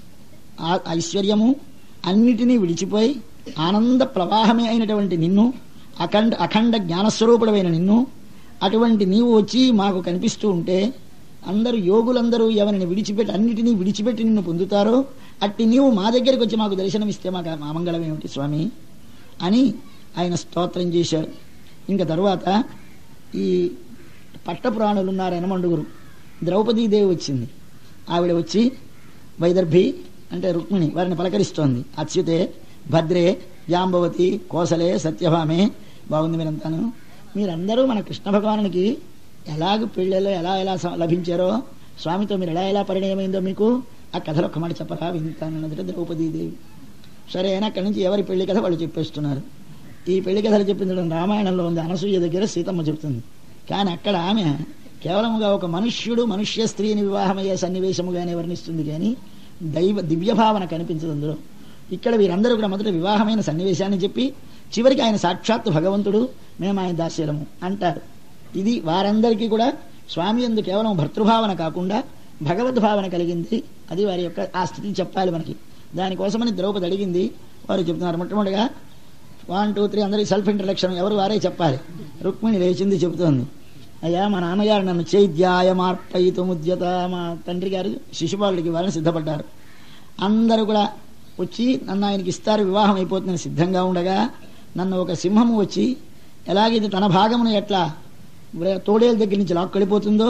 ఐశ్వర్యము అన్నిటినీ విడిచిపోయి ఆనంద ప్రవాహమే అయినటువంటి నిన్ను, అఖండ అఖండ జ్ఞానస్వరూపుడమైన నిన్ను, అటువంటి నీవు వచ్చి మాకు కనిపిస్తూ ఉంటే అందరూ యోగులందరూ ఎవరిని విడిచిపెట్టి అన్నిటినీ విడిచిపెట్టి నిన్ను పొందుతారో అట్టి నీవు మా దగ్గరికి వచ్చి మాకు దర్శనమిస్తే మాకు అమంగళం ఏమిటి స్వామి అని ఆయన స్తోత్రం చేశారు. ఇంకా తరువాత ఈ పట్టపురాణులు ఉన్నారు యనమండుగురు. ద్రౌపదీదేవి వచ్చింది. ఆవిడ వచ్చి వైదర్భి అంటే రుక్మిణి వారిని పలకరిస్తోంది. అచ్యుతే భద్రే జాంబవతి కోసలే సత్యభామే. బాగుంది మీరంతాను. మీరందరూ మన కృష్ణ భగవానునికి ఎలాగ పెళ్ళలో ఎలా ఎలా లభించారో, స్వామితో మీరు ఎలా ఎలా పరిణయమైందో మీకు ఆ కథలు ఒక్క మాట చెప్పరా వింటానన్నది ద్రౌపదీదేవి. సరే అయినా అక్కడి నుంచి ఎవరి పెళ్లి కథ వాళ్ళు చెప్పేస్తున్నారు. ఈ పెళ్లి కథలు చెప్పించడం రామాయణంలో ఉంది. అనసూయ దగ్గర సీతమ్మ చెప్తుంది. కానీ అక్కడ ఆమె కేవలముగా ఒక మనుష్యుడు మనుష్య స్త్రీని వివాహమయ్యే సన్నివేశముగానే వర్ణిస్తుంది, కానీ దైవ దివ్యభావన కనిపించదు అందులో. ఇక్కడ వీరందరూ కూడా మొదట వివాహమైన సన్నివేశాన్ని చెప్పి చివరికి ఆయన సాక్షాత్తు భగవంతుడు, మేము ఆయన దాస్యలము అంటారు. ఇది వారందరికీ కూడా స్వామి యందు కేవలం భర్తృభావన కాకుండా భగవద్భావన కలిగింది. అది వారి యొక్క ఆ స్థితిని చెప్పాలి మనకి. దానికోసమని ద్రౌపది అడిగింది. వారు చెప్తున్నారు మొట్టమొదటిగా వన్ టూ త్రీ అందరికి సెల్ఫ్ ఇంట్రడక్షన్ ఎవరు వారే చెప్పాలి. రుక్మిణి లేచింది చెబుతోంది, అయ్యా మా నాన్నగారు నన్ను చైద్యాయ మార్పయితుముద్యత, మా తండ్రి గారు శిశుపాలుడికి వారిని సిద్ధపడ్డారు. అందరూ కూడా వచ్చి నన్ను ఆయనకి ఇస్తారు, వివాహం అయిపోతుందని సిద్ధంగా ఉండగా నన్ను ఒక సింహము వచ్చి ఎలాగైతే తన భాగమును ఎట్లా తోడేల దగ్గర నుంచి లాక్కెళ్ళిపోతుందో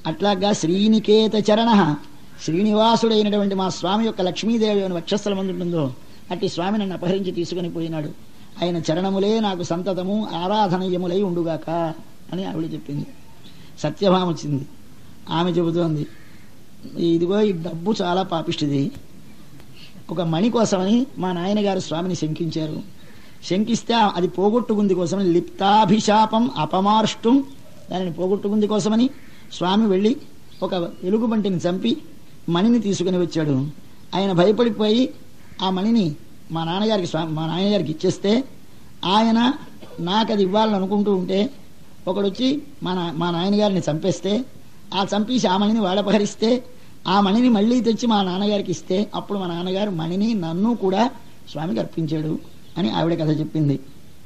అట్లాగా శ్రీనికేత చరణ, శ్రీనివాసుడైనటువంటి మా స్వామి యొక్క లక్ష్మీదేవి అని వక్షస్థలం ఉంటుందో అట్టి స్వామి నన్ను అపహరించి తీసుకుని పోయినాడు. ఆయన చరణములే నాకు సంతతము ఆరాధనీయములై ఉండుగాక అని ఆవిడ చెప్పింది. సత్యభామ వచ్చింది. ఆమె చెబుతోంది, ఇదిగో ఈ డబ్బు చాలా పాపిష్టిది. ఒక మణి కోసమని మా నాయనగారు స్వామిని శంకించారు. శంకిస్తే అది పోగొట్టుకుంది కోసమని లిప్తాభిశాపం అపమార్ష్టం, దానిని పోగొట్టుకుంది కోసమని స్వామి వెళ్ళి ఒక ఎలుగుబంటిని చంపి మణిని తీసుకుని వచ్చాడు. ఆయన భయపడిపోయి ఆ మణిని మా నాన్నగారికి స్వామి మా నాన్నగారికి ఇచ్చేస్తే ఆయన నాకు అది ఇవ్వాలని అనుకుంటూ ఉంటే ఒకడు వచ్చి మా నా మా నాయనగారిని చంపేస్తే ఆ చంపేసి ఆ మణిని వాడపహరిస్తే ఆ మణిని మళ్ళీ తెచ్చి మా నాన్నగారికి ఇస్తే అప్పుడు మా నాన్నగారు మణిని నన్ను కూడా స్వామికి అర్పించాడు అని ఆవిడ కథ చెప్పింది.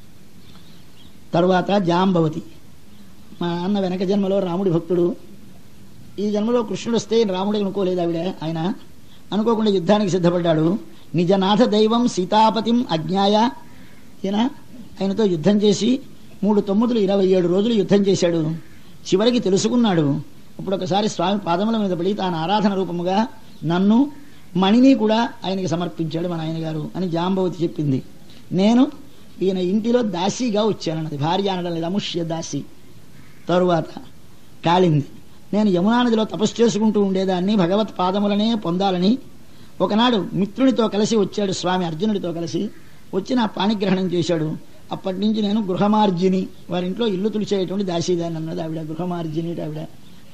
తరువాత జాంబవతి, మా నాన్న వెనక జన్మలో రాముడి భక్తుడు. ఈ జన్మలో కృష్ణుడు వస్తే రాముడు అనుకోలేదు ఆవిడ. ఆయన అనుకోకుండా యుద్ధానికి సిద్ధపడ్డాడు. నిజనాథ దైవం సీతాపతిం అజ్ఞాయ, ఈయన ఆయనతో యుద్ధం చేసి మూడు తొమ్మిదిలు ఇరవై ఏడు రోజులు యుద్ధం చేశాడు. చివరికి తెలుసుకున్నాడు. ఇప్పుడు ఒకసారి స్వామి పాదముల మీద పడి తాను ఆరాధన రూపముగా నన్ను మణిని కూడా ఆయనకి సమర్పించాడు మా నాయనగారు అని జాంబవతి చెప్పింది. నేను ఈయన ఇంటిలో దాసీగా వచ్చానన్నది, భార్య అనడం లేదు, అముష్య దాసి. తరువాత కాళింది, నేను యమునా నదిలో తపస్సు చేసుకుంటూ ఉండేదాన్ని, భగవత్ పాదములనే పొందాలని ఒకనాడు మిత్రునితో కలిసి వచ్చాడు స్వామి, అర్జునుడితో కలిసి వచ్చి నా పాణిగ్రహణం చేశాడు. అప్పటి నుంచి నేను గృహమార్జిని, వారింట్లో ఇల్లు తుడిచేటువంటి దాసీదాన్ని అన్నది ఆవిడ, గృహమార్జిని ఆవిడ.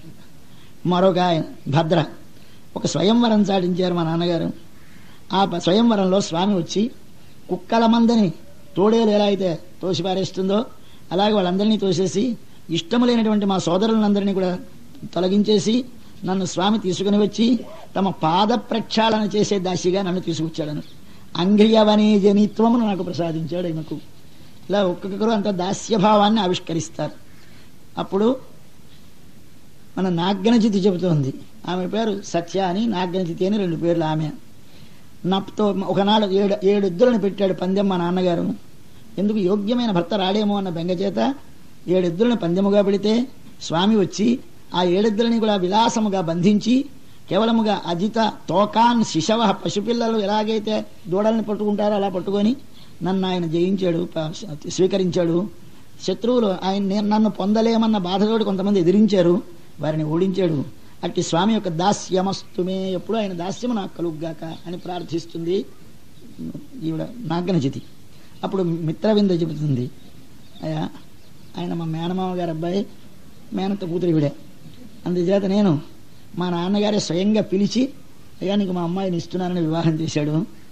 మరొక ఆయన భద్ర, ఒక స్వయంవరం చాటించారు మా నాన్నగారు. ఆ స్వయంవరంలో స్వామి వచ్చి కుక్కల మందని తోడేలు ఎలా అయితే తోసిపారేస్తుందో అలాగే వాళ్ళందరినీ తోసేసి ఇష్టము లేనటువంటి మా సోదరులందరినీ కూడా తొలగించేసి నన్ను స్వామి తీసుకుని వచ్చి తమ పాద ప్రక్షాళన చేసే దాసిగా నన్ను తీసుకొచ్చాడను. అంగ్రియవనే జనిత్వమును నాకు ప్రసాదించాడు ఆయనకు. ఇలా ఒక్కొక్కరు అంత దాస్యభావాన్ని ఆవిష్కరిస్తారు. అప్పుడు మన నాగ్నజితి చెబుతోంది, ఆమె పేరు సత్య అని, నాగ్నజితి అని రెండు పేర్లు ఆమె. నప్తో ఒకనాడు ఏడు ఏడు ఎద్దులను పెట్టాడు పందెం మా నాన్నగారు. ఎందుకు యోగ్యమైన భర్త రాడేమో అన్న బెంగ చేత ఏడు ఎద్దులను పందెముగా పెడితే స్వామి వచ్చి ఆ ఏడెద్దులని కూడా విలాసముగా బంధించి కేవలముగా అజిత తోకాన్ శిశవ, పసిపిల్లలు ఎలాగైతే దూడల్ని పట్టుకుంటారో అలా పట్టుకొని నన్ను ఆయన జయించాడు, స్వీకరించాడు. శత్రువులు ఆయన నన్ను పొందలేమన్న బాధతోటి కొంతమంది ఎదిరించారు, వారిని ఓడించాడు. అట్టి స్వామి యొక్క దాస్యమస్తుమే, ఎప్పుడు ఆయన దాస్యము నాకు కలుగ్గాక అని ప్రార్థిస్తుంది ఈవిడ నాగనజితి. అప్పుడు మిత్రవింద చెబుతుంది, అయ్యా ఆయన మా మేనమామ గారి అబ్బాయి, మేనత్త కూతురు ఈవిడే. అందుచేత నేను మా నాన్నగారే స్వయంగా పిలిచి అయ్యా నీకు మా అమ్మాయిని ఇస్తున్నానని వివాహం చేశాడు.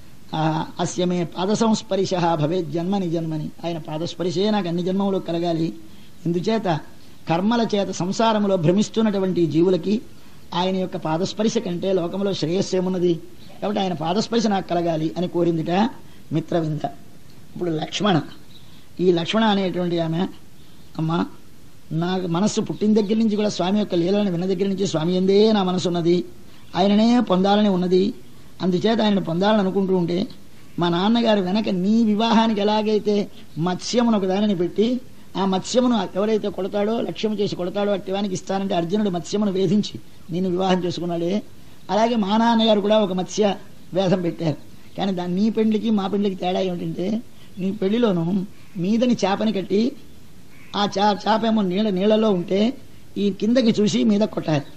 అస్యమే పాదసంస్పరిశ భవేత్ జన్మని జన్మని, ఆయన పాదస్పరిశే నాకు అన్ని జన్మములు కలగాలి. ఇందుచేత కర్మల చేత సంసారములో భ్రమిస్తున్నటువంటి జీవులకి ఆయన యొక్క పాదస్పర్శ కంటే లోకంలో శ్రేయస్సేమున్నది, కాబట్టి ఆయన పాదస్పర్శ నాకు కలగాలి అని కోరిందిట మిత్రవింద. ఇప్పుడు లక్ష్మణ, ఈ లక్ష్మణ అనేటువంటి ఆమె, అమ్మ నా మనస్సు పుట్టిన దగ్గర నుంచి కూడా స్వామి యొక్క లీలను విన్న దగ్గర నుంచి స్వామి ఎందే నా మనసు ఉన్నది, ఆయననే పొందాలని ఉన్నది. అందుచేత ఆయన పొందాలని అనుకుంటూ ఉంటే మా నాన్నగారు వెనక నీ వివాహానికి ఎలాగైతే మత్స్యమును ఒక దానిని పెట్టి ఆ మత్స్యమును ఎవరైతే కొడతాడో, లక్ష్యం చేసి కొడతాడో అట్టివానికి ఇస్తానంటే అర్జునుడు మత్స్యమును వేధించి నేను వివాహం చేసుకున్నాడే, అలాగే మా నాన్నగారు కూడా ఒక మత్స్య వేధం పెట్టారు. కానీ దాని నీ పెండ్లికి మా పెండ్లికి తేడా ఏమిటంటే, నీ పెళ్లిలోనూ మీదని చేపని కట్టి ఆ చా చేప ఏమో నీళ్ళ నీళ్ళలో ఉంటే ఈ కిందకి చూసి మీద కొట్టాలి,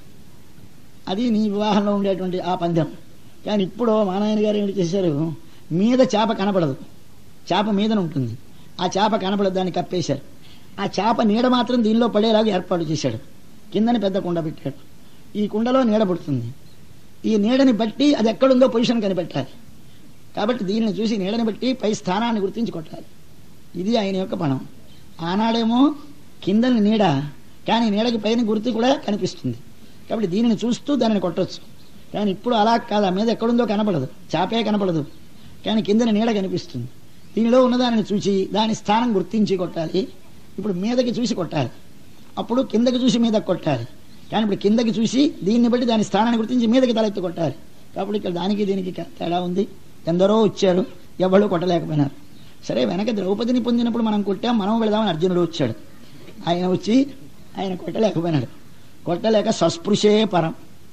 అది నీ వివాహంలో ఉండేటువంటి ఆ పందెం. కానీ ఇప్పుడు మా నాయన గారు ఏమిటి చేశారు, మీద చేప కనపడదు, చేప మీదన ఉంటుంది, ఆ చేప కనపడదు, దాన్ని కప్పేశారు. ఆ చేప నీడ మాత్రం దీనిలో పడేలాగా ఏర్పాటు చేశాడు. కిందని పెద్ద కుండ పెట్టాడు, ఈ కుండలో నీడ పడుతుంది, ఈ నీడని బట్టి అది ఎక్కడుందో పొజిషన్ కనిపెట్టాలి. కాబట్టి దీనిని చూసి నీడని బట్టి పై స్థానాన్ని గుర్తించి కొట్టాలి. ఇది ఆయన యొక్క పణం. ఆనాడేమో కిందని నీడ, కానీ నీడకి పైన గుర్తు కూడా కనిపిస్తుంది, కాబట్టి దీనిని చూస్తూ దానిని కొట్టవచ్చు. కానీ ఇప్పుడు అలా కాదు, ఆ మీద ఎక్కడుందో కనపడదు, చేపే కనపడదు, కానీ కిందని నీడ కనిపిస్తుంది. దీనిలో ఉన్నదానిని చూసి దాని స్థానం గుర్తించి కొట్టాలి. ఇప్పుడు మీదకి చూసి కొట్టాలి, అప్పుడు కిందకి చూసి మీదకి కొట్టాలి. కానీ ఇప్పుడు కిందకి చూసి దీన్ని బట్టి దాని స్థానాన్ని గుర్తించి మీదకి తలెత్తి కొట్టాలి. కాబట్టి ఇక్కడ దానికి దీనికి తేడా ఉంది. ఎందరో వచ్చారు, ఎవరు కొట్టలేకపోయినారు. సరే, వెనక ద్రౌపదిని పొందినప్పుడు మనం కొట్టాం, మనం వెళదామని అర్జునుడు వచ్చాడు. ఆయన వచ్చి ఆయన కొట్టలేకపోయినాడు. కొట్టలేక సస్పృశే పరం.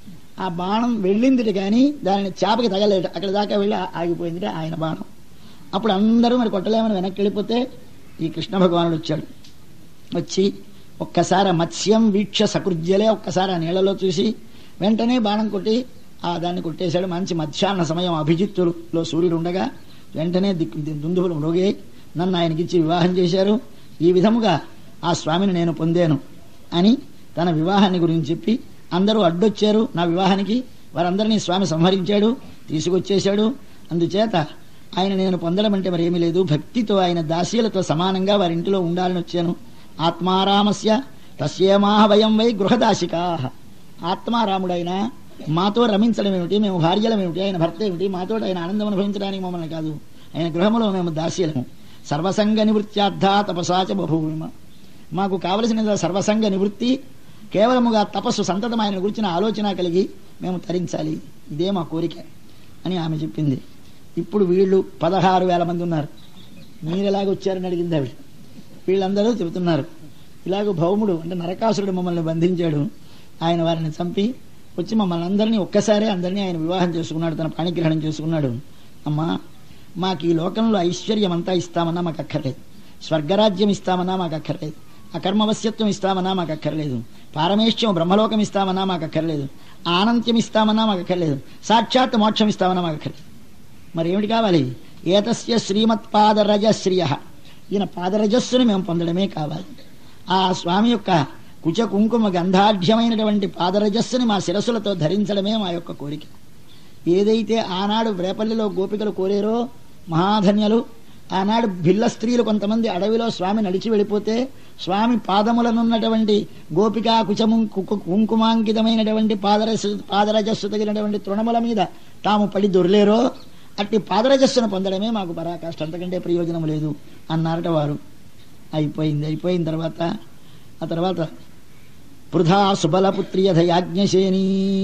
ఆ బాణం వెళ్ళిందిట కానీ దానిని చేపకి తగలేట, అక్కడ దాకా వెళ్ళి ఆగిపోయిందిట ఆయన బాణం. అప్పుడు అందరూ మరి కొట్టలేమని వెనక్కి వెళ్ళిపోతే ఈ కృష్ణ భగవానుడు వచ్చాడు. వచ్చి ఒక్కసారి మత్స్యం వీక్ష సకృజ్యలే ఒక్కసారి ఆ నీళ్లలో చూసి వెంటనే బాణం కొట్టి ఆ దాన్ని కొట్టేశాడు. మంచి మధ్యాహ్న సమయం అభిజిత్తులో సూర్యుడు ఉండగా వెంటనే దిక్కు దుందువులు మృగే నన్ను ఆయనకిచ్చి వివాహం చేశారు. ఈ విధముగా ఆ స్వామిని నేను పొందాను అని తన వివాహాన్ని గురించి చెప్పి అందరూ అడ్డొచ్చారు నా వివాహానికి. వారందరినీ స్వామి సంహరించాడు, తీసుకొచ్చేశాడు. అందుచేత ఆయన నేను పొందడం అంటే మరి ఏమీ లేదు, భక్తితో ఆయన దాసీలతో సమానంగా వారింటిలో ఉండాలని వచ్చాను. ఆత్మారామస్య తస్యేమాహ వయం వై గృహదాసికా. ఆత్మారాముడైన మాతో రమించడం ఏమిటి, మేము భార్యలమేమిటి, ఆయన భర్త ఏమిటి, మాతో ఆయన ఆనందం అనుభవించడానికి మమ్మల్ని కాదు, ఆయన గృహములో మేము దాసీలము. సర్వసంగ నివృత్త్యార్థ తపసాచ బభూవిమ. మాకు కావలసిన సర్వసంగ నివృత్తి, కేవలముగా తపస్సు సంతతం ఆయన గురించిన ఆలోచన కలిగి మేము తరించాలి, ఇదే మా కోరిక అని ఆమె చెప్పింది. ఇప్పుడు వీళ్ళు పదహారు వేల మంది ఉన్నారు. మీరు ఎలాగ వచ్చారని అడిగింది ఆవిడ. వీళ్ళందరూ చెబుతున్నారు ఇలాగ భౌముడు అంటే నరకాసురుడు మమ్మల్ని బంధించాడు, ఆయన వారిని చంపి వచ్చి మమ్మల్ని అందరినీ ఒక్కసారే అందరినీ ఆయన వివాహం చేసుకున్నాడు, తన పాణిగ్రహణం చేసుకున్నాడు. అమ్మా మాకు ఈ లోకంలో ఐశ్వర్యం అంతా ఇస్తామన్నా మాకు అక్కర్లేదు, స్వర్గరాజ్యం ఇస్తామన్నా మాకు అక్కర్లేదు, అకర్మవశ్యత్వం ఇస్తామన్నా మాకు అక్కర్లేదు, పారమేష్యం బ్రహ్మలోకం ఇస్తామన్నా మాకు అక్కర్లేదు, ఆనంత్యం ఇస్తామన్నా మాకు అక్కర్లేదు, సాక్షాత్ మోక్షం ఇస్తామన్నా మాకు అక్కర్లేదు. మరి ఏమిటి కావాలి? ఏతస్య శ్రీమత్పాదరజశ్రియ, ఈయన పాదరజస్సుని మేము పొందడమే కావాలి. ఆ స్వామి యొక్క కుచ కుంకుమ గంధాఢ్యమైనటువంటి పాదరజస్సుని మా శిరస్సులతో ధరించడమే మా యొక్క కోరిక. ఏదైతే ఆనాడు రేపల్లిలో గోపికలు కోరేరో మహాధన్యలు, ఆనాడు భిల్ల స్త్రీలు కొంతమంది అడవిలో స్వామి నడిచి వెళ్ళిపోతే స్వామి పాదములనున్నటువంటి గోపికా కుచము కుంకుమాంకితమైనటువంటి పాదరజస్సు పాదరజస్సు తగినటువంటి తృణముల మీద తాము పడి దొర్లేరో అట్టి పాదరజస్సును పొందడమే మాకు పరాకాష్ట, అంతకంటే ప్రయోజనం లేదు అన్నారట వారు. అయిపోయింది. అయిపోయిన తర్వాత ఆ తర్వాత పృథా సుబలపుత్రియధ యాజ్ఞసేనీ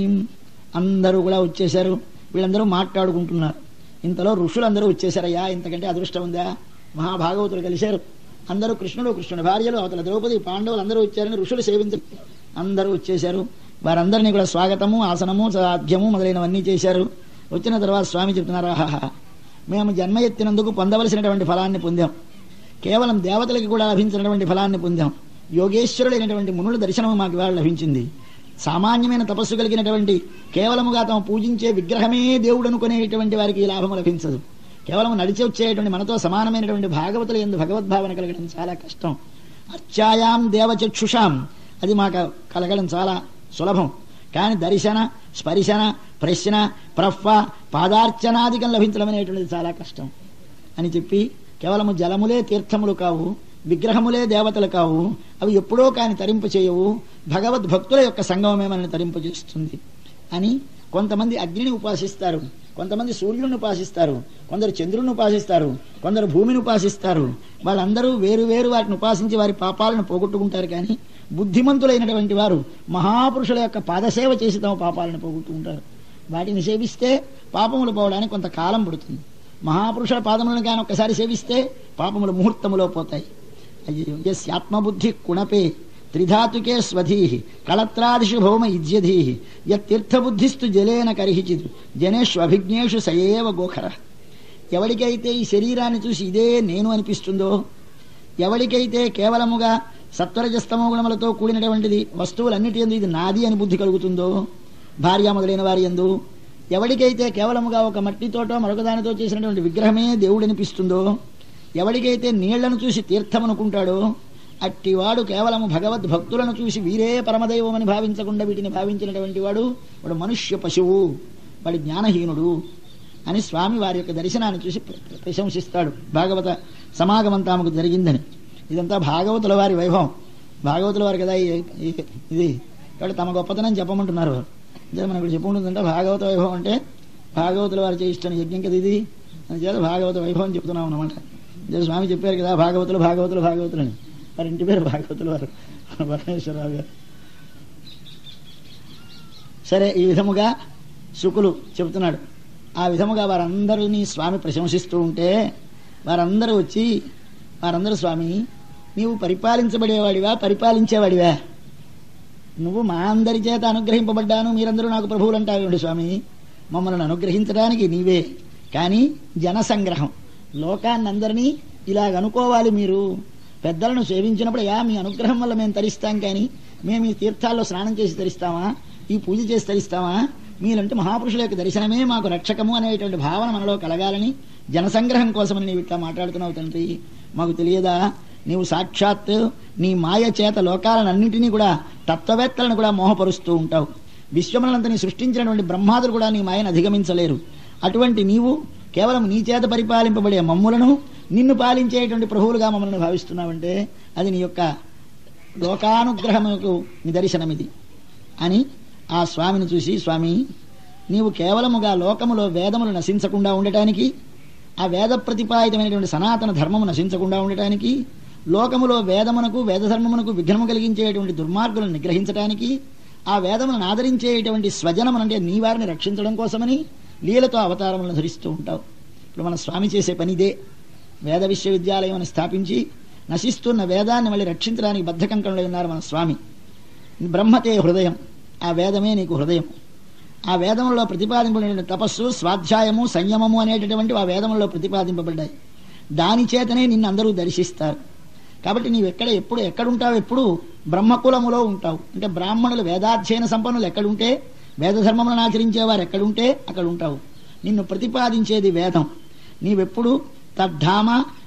అందరూ కూడా వచ్చేశారు. వీళ్ళందరూ మాట్లాడుకుంటున్నారు. ఇంతలో ఋషులందరూ వచ్చేశారయ్యా, ఇంతకంటే అదృష్టం ఉందా? మహాభాగవతులు కలిశారు. అందరూ కృష్ణుడు, కృష్ణుడి భార్యలు, అవతల ద్రౌపది, పాండవులు అందరూ వచ్చారని ఋషులు సేవించారు. అందరూ వచ్చేశారు. వారందరినీ కూడా స్వాగతము, ఆసనము, సాధ్యము మొదలైనవన్నీ చేశారు. వచ్చిన తర్వాత స్వామి చెప్తున్నారు, ఆహా మేము జన్మ ఎత్తినందుకు పొందవలసినటువంటి ఫలాన్ని పొందాం, కేవలం దేవతలకి కూడా లభించినటువంటి ఫలాన్ని పొందాం, యోగేశ్వరుడైనటువంటి మునుల దర్శనము మాకు ఇవాళ లభించింది. సామాన్యమైన తపస్సు కలిగినటువంటి కేవలముగా తమ పూజించే విగ్రహమే దేవుడు అనుకునేటువంటి వారికి ఈ లాభము లభించదు. కేవలం నడిచి వచ్చేటువంటి మనతో సమానమైనటువంటి భాగవతుల యందు భగవద్భావన కలగడం చాలా కష్టం. అర్చాయాం దేవచక్షుషాం అది మాకు కలగడం చాలా సులభం. కానీ దర్శన, స్పర్శన, ప్రశ్న, ప్రఫ, పాదార్చనాదికం లభించడం అనేటువంటిది చాలా కష్టం అని చెప్పి, కేవలము జలములే తీర్థములు కావు, విగ్రహములే దేవతలు కావు, అవి ఎప్పుడో కాని తరింపు చేయవు, భగవద్భక్తుల యొక్క సంగమమే మనల్ని తరింపజేస్తుంది అని. కొంతమంది అగ్నిని ఉపాసిస్తారు, కొంతమంది సూర్యుడిని ఉపాసిస్తారు, కొందరు చంద్రుడిని ఉపాసిస్తారు, కొందరు భూమిని ఉపాసిస్తారు. వాళ్ళందరూ వేరు వేరు వాటిని ఉపాసించి వారి పాపాలను పోగొట్టుకుంటారు. కానీ బుద్ధిమంతులైనటువంటి వారు మహాపురుషుల యొక్క పాదసేవ చేసి తమ పాపాలను పోగొట్టుకుంటారు. వాటిని సేవిస్తే పాపములు పోవడానికి కొంత కాలం పడుతుంది. మహాపురుషుల పాదములను కానీ ఒక్కసారి సేవిస్తే పాపములు ముహూర్తములో పోతాయి. అయ్యో యస్యాత్మబుద్ధి కుణపే త్రిధాతుకే స్వధీ కళత్రాదిషు భౌమ ఇజ్యధీ యత్తీర్థబుద్ధిస్తు జలేన కరిహిచిదు జనేషు అభిజ్ఞేషు సయేవ గోఖర. ఎవరికైతే ఈ శరీరాన్ని చూసి ఇదే నేను అనిపిస్తుందో, ఎవరికైతే కేవలముగా సత్వరజస్తమో గుణములతో కూడినటువంటిది వస్తువులన్నిటి యందు ఇది నాది అని బుద్ధి కలుగుతుందో, భార్య మొదలైన వారి యందు, ఎవరికైతే కేవలముగా ఒక మట్టితోటో మరొక దానితో చేసినటువంటి విగ్రహమే దేవుడు అనిపిస్తుందో, ఎవరికైతే నీళ్లను చూసి తీర్థం అనుకుంటాడో, అట్టివాడు కేవలము భగవద్భక్తులను చూసి వీరే పరమదైవమని భావించకుండా వీటిని భావించినటువంటి వాడు వాడు మనుష్య పశువు, వాడి జ్ఞానహీనుడు అని స్వామి వారి యొక్క దర్శనాన్ని చూసి ప్రశంసిస్తాడు. భాగవత సమాగమం తామకు జరిగిందని. ఇదంతా భాగవతుల వారి వైభవం, భాగవతుల వారు కదా ఇది. కాబట్టి తమ గొప్పతనం చెప్పమంటున్నారు వారు. అంటే మనం ఇక్కడ చెప్పుకుంటుందంటే భాగవత వైభవం అంటే భాగవతుల వారు చేయిస్తున్న యజ్ఞం కదా ఇది. అందుచేత భాగవత వైభవం చెప్తున్నాం అనమాట. స్వామి చెప్పారు కదా భాగవతులు భాగవతులు భాగవతులని. వారి ఇంటి పేరు భాగవతులు వారు, పరమేశ్వరరావు గారు. సరే, ఈ విధముగా శుకులు చెబుతున్నాడు. ఆ విధముగా వారందరినీ స్వామి ప్రశంసిస్తూ ఉంటే వారందరూ వచ్చి వారందరూ స్వామి నీవు పరిపాలించబడేవాడివా పరిపాలించేవాడివా? నువ్వు మా అందరి చేత అనుగ్రహింపబడ్డాను, మీరందరూ నాకు ప్రభువులు అంటావేంటి స్వామి? మమ్మల్ని అనుగ్రహించడానికి నీవే, కానీ జనసంగ్రహం, లోకాన్నందరినీ ఇలాగ అనుకోవాలి. మీరు పెద్దలను సేవించినప్పుడు యా మీ అనుగ్రహం వల్ల మేము తరిస్తాం, కానీ మేము ఈ తీర్థాల్లో స్నానం చేసి తరిస్తామా, ఈ పూజ చేసి తరిస్తామా? మీలంటే మహాపురుషుల యొక్క దర్శనమే మాకు రక్షకము అనేటువంటి భావన మనలో కలగాలని జనసంగ్రహం కోసమని నీవు ఇట్లా మాట్లాడుతున్నావు తండ్రి. మాకు తెలియదా? నీవు సాక్షాత్ నీ మాయ చేత లోకాలన్నింటినీ కూడా, తత్వవేత్తలను కూడా మోహపరుస్తూ ఉంటావు. విశ్వములంతని సృష్టించినటువంటి బ్రహ్మాదులు కూడా నీ మాయను అధిగమించలేరు. అటువంటి నీవు కేవలం నీ చేత పరిపాలింపబడే మమ్ములను నిన్ను పాలించేటువంటి ప్రభువులుగా మమ్మల్ని భావిస్తున్నావంటే అది నీ యొక్క లోకానుగ్రహముకు నిదర్శనమిది అని ఆ స్వామిని చూసి, స్వామి నీవు కేవలముగా లోకములో వేదములు నశించకుండా ఉండటానికి, ఆ వేద ప్రతిపాదితమైనటువంటి సనాతన ధర్మము నశించకుండా ఉండటానికి, లోకములో వేదమునకు వేదధర్మమునకు విఘ్నము కలిగించేటువంటి దుర్మార్గులను నిగ్రహించడానికి, ఆ వేదములను ఆదరించేటువంటి స్వజనమునంటే నీ వారిని రక్షించడం కోసమని లీలతో అవతారములను ధరిస్తూ ఉంటావు. ఇప్పుడు మన స్వామి చేసే పనిదే. వేద విశ్వవిద్యాలయం స్థాపించి నశిస్తున్న వేదాన్ని మళ్ళీ రక్షించడానికి బద్ధకంకంలో ఉన్నారు మన స్వామి. బ్రహ్మతే హృదయం, ఆ వేదమే నీకు హృదయం. ఆ వేదములలో ప్రతిపాదింపబడిన తపస్సు, స్వాధ్యాయము, సంయమము అనేటటువంటి ఆ వేదములలో ప్రతిపాదింపబడ్డాయి. దాని చేతనే నిన్ను అందరూ దర్శిస్తారు. కాబట్టి నీవు ఎక్కడ ఎప్పుడు ఎక్కడుంటావు? ఎప్పుడు బ్రహ్మకులములో ఉంటావు. అంటే బ్రాహ్మణులు వేదాధ్యయన సంపన్నులు ఎక్కడుంటే, వేదధర్మములను ఆచరించేవారు ఎక్కడుంటే అక్కడ ఉంటావు. నిన్ను ప్రతిపాదించేది వేదం. నీవెప్పుడు తద్ధామ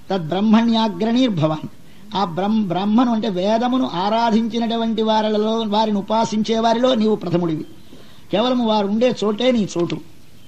తద్బ్రహ్మణ్యాగ్రణీర్భవాన్. ఆ బ్రహ్మ బ్రహ్మను అంటే వేదమును ఆరాధించినటువంటి వారిలో, వారిని ఉపాసించే వారిలో నీవు ప్రథముడివి. కేవలం వారు ఉండే చోటే నీ చోటు.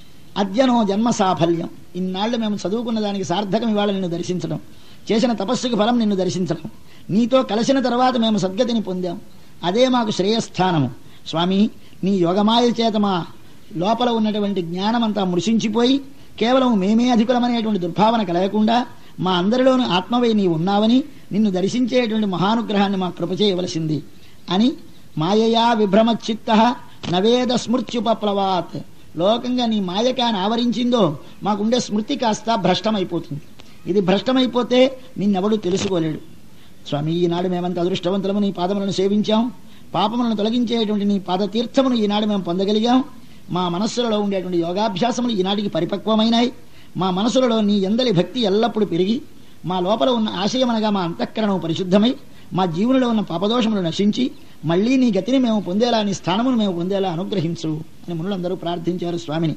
అద్యనో జన్మ సాఫల్యం. ఇన్నాళ్ళు మేము చదువుకున్న దానికి సార్థకం ఇవాళ నిన్ను దర్శించడం, చేసిన తపస్సుకి ఫలం నిన్ను దర్శించడం. నీతో కలిసిన తర్వాత మేము సద్గతిని పొందాం. అదే మాకు శ్రేయస్థానము. స్వామి నీ యోగమాయ చేత మా లోపల ఉన్నటువంటి జ్ఞానమంతా మృశించిపోయి కేవలం మేమే అధికులమనేటువంటి దుర్భావన కలగకుండా మా అందరిలోనూ ఆత్మవై నీ ఉన్నావని నిన్ను దర్శించేటువంటి మహానుగ్రహాన్ని మా కృప చేయవలసింది అని మాయయా విభ్రమచిత్త నవేద స్మృత్యుపప్లవాత్. లోకంగా నీ మాయకాన్ని ఆవరించిందో మాకుండే స్మృతి కాస్త భ్రష్టమైపోతుంది. ఇది భ్రష్టమైపోతే నిన్నెవడూ తెలుసుకోలేడు. స్వామి ఈనాడు మేమంత అదృష్టవంతులము, నీ పాదములను సేవించాం, పాపములను తొలగించేటువంటి నీ పాదతీర్థమును ఈనాడు మేము పొందగలిగాం. మా మనస్సులలో ఉండేటువంటి యోగాభ్యాసములు ఈనాటికి పరిపక్వమైనాయి. మా మనసులలో నీ ఎందలి భక్తి ఎల్లప్పుడూ పెరిగి మా లోపల ఉన్న ఆశయమనగా మా అంతఃకరణము పరిశుద్ధమై మా జీవులలో ఉన్న పాపదోషములు నశించి మళ్లీ నీ గతిని మేము పొందేలా, నీ స్థానమును మేము పొందేలా అనుగ్రహించు అని మునులందరూ ప్రార్థించారు స్వామిని.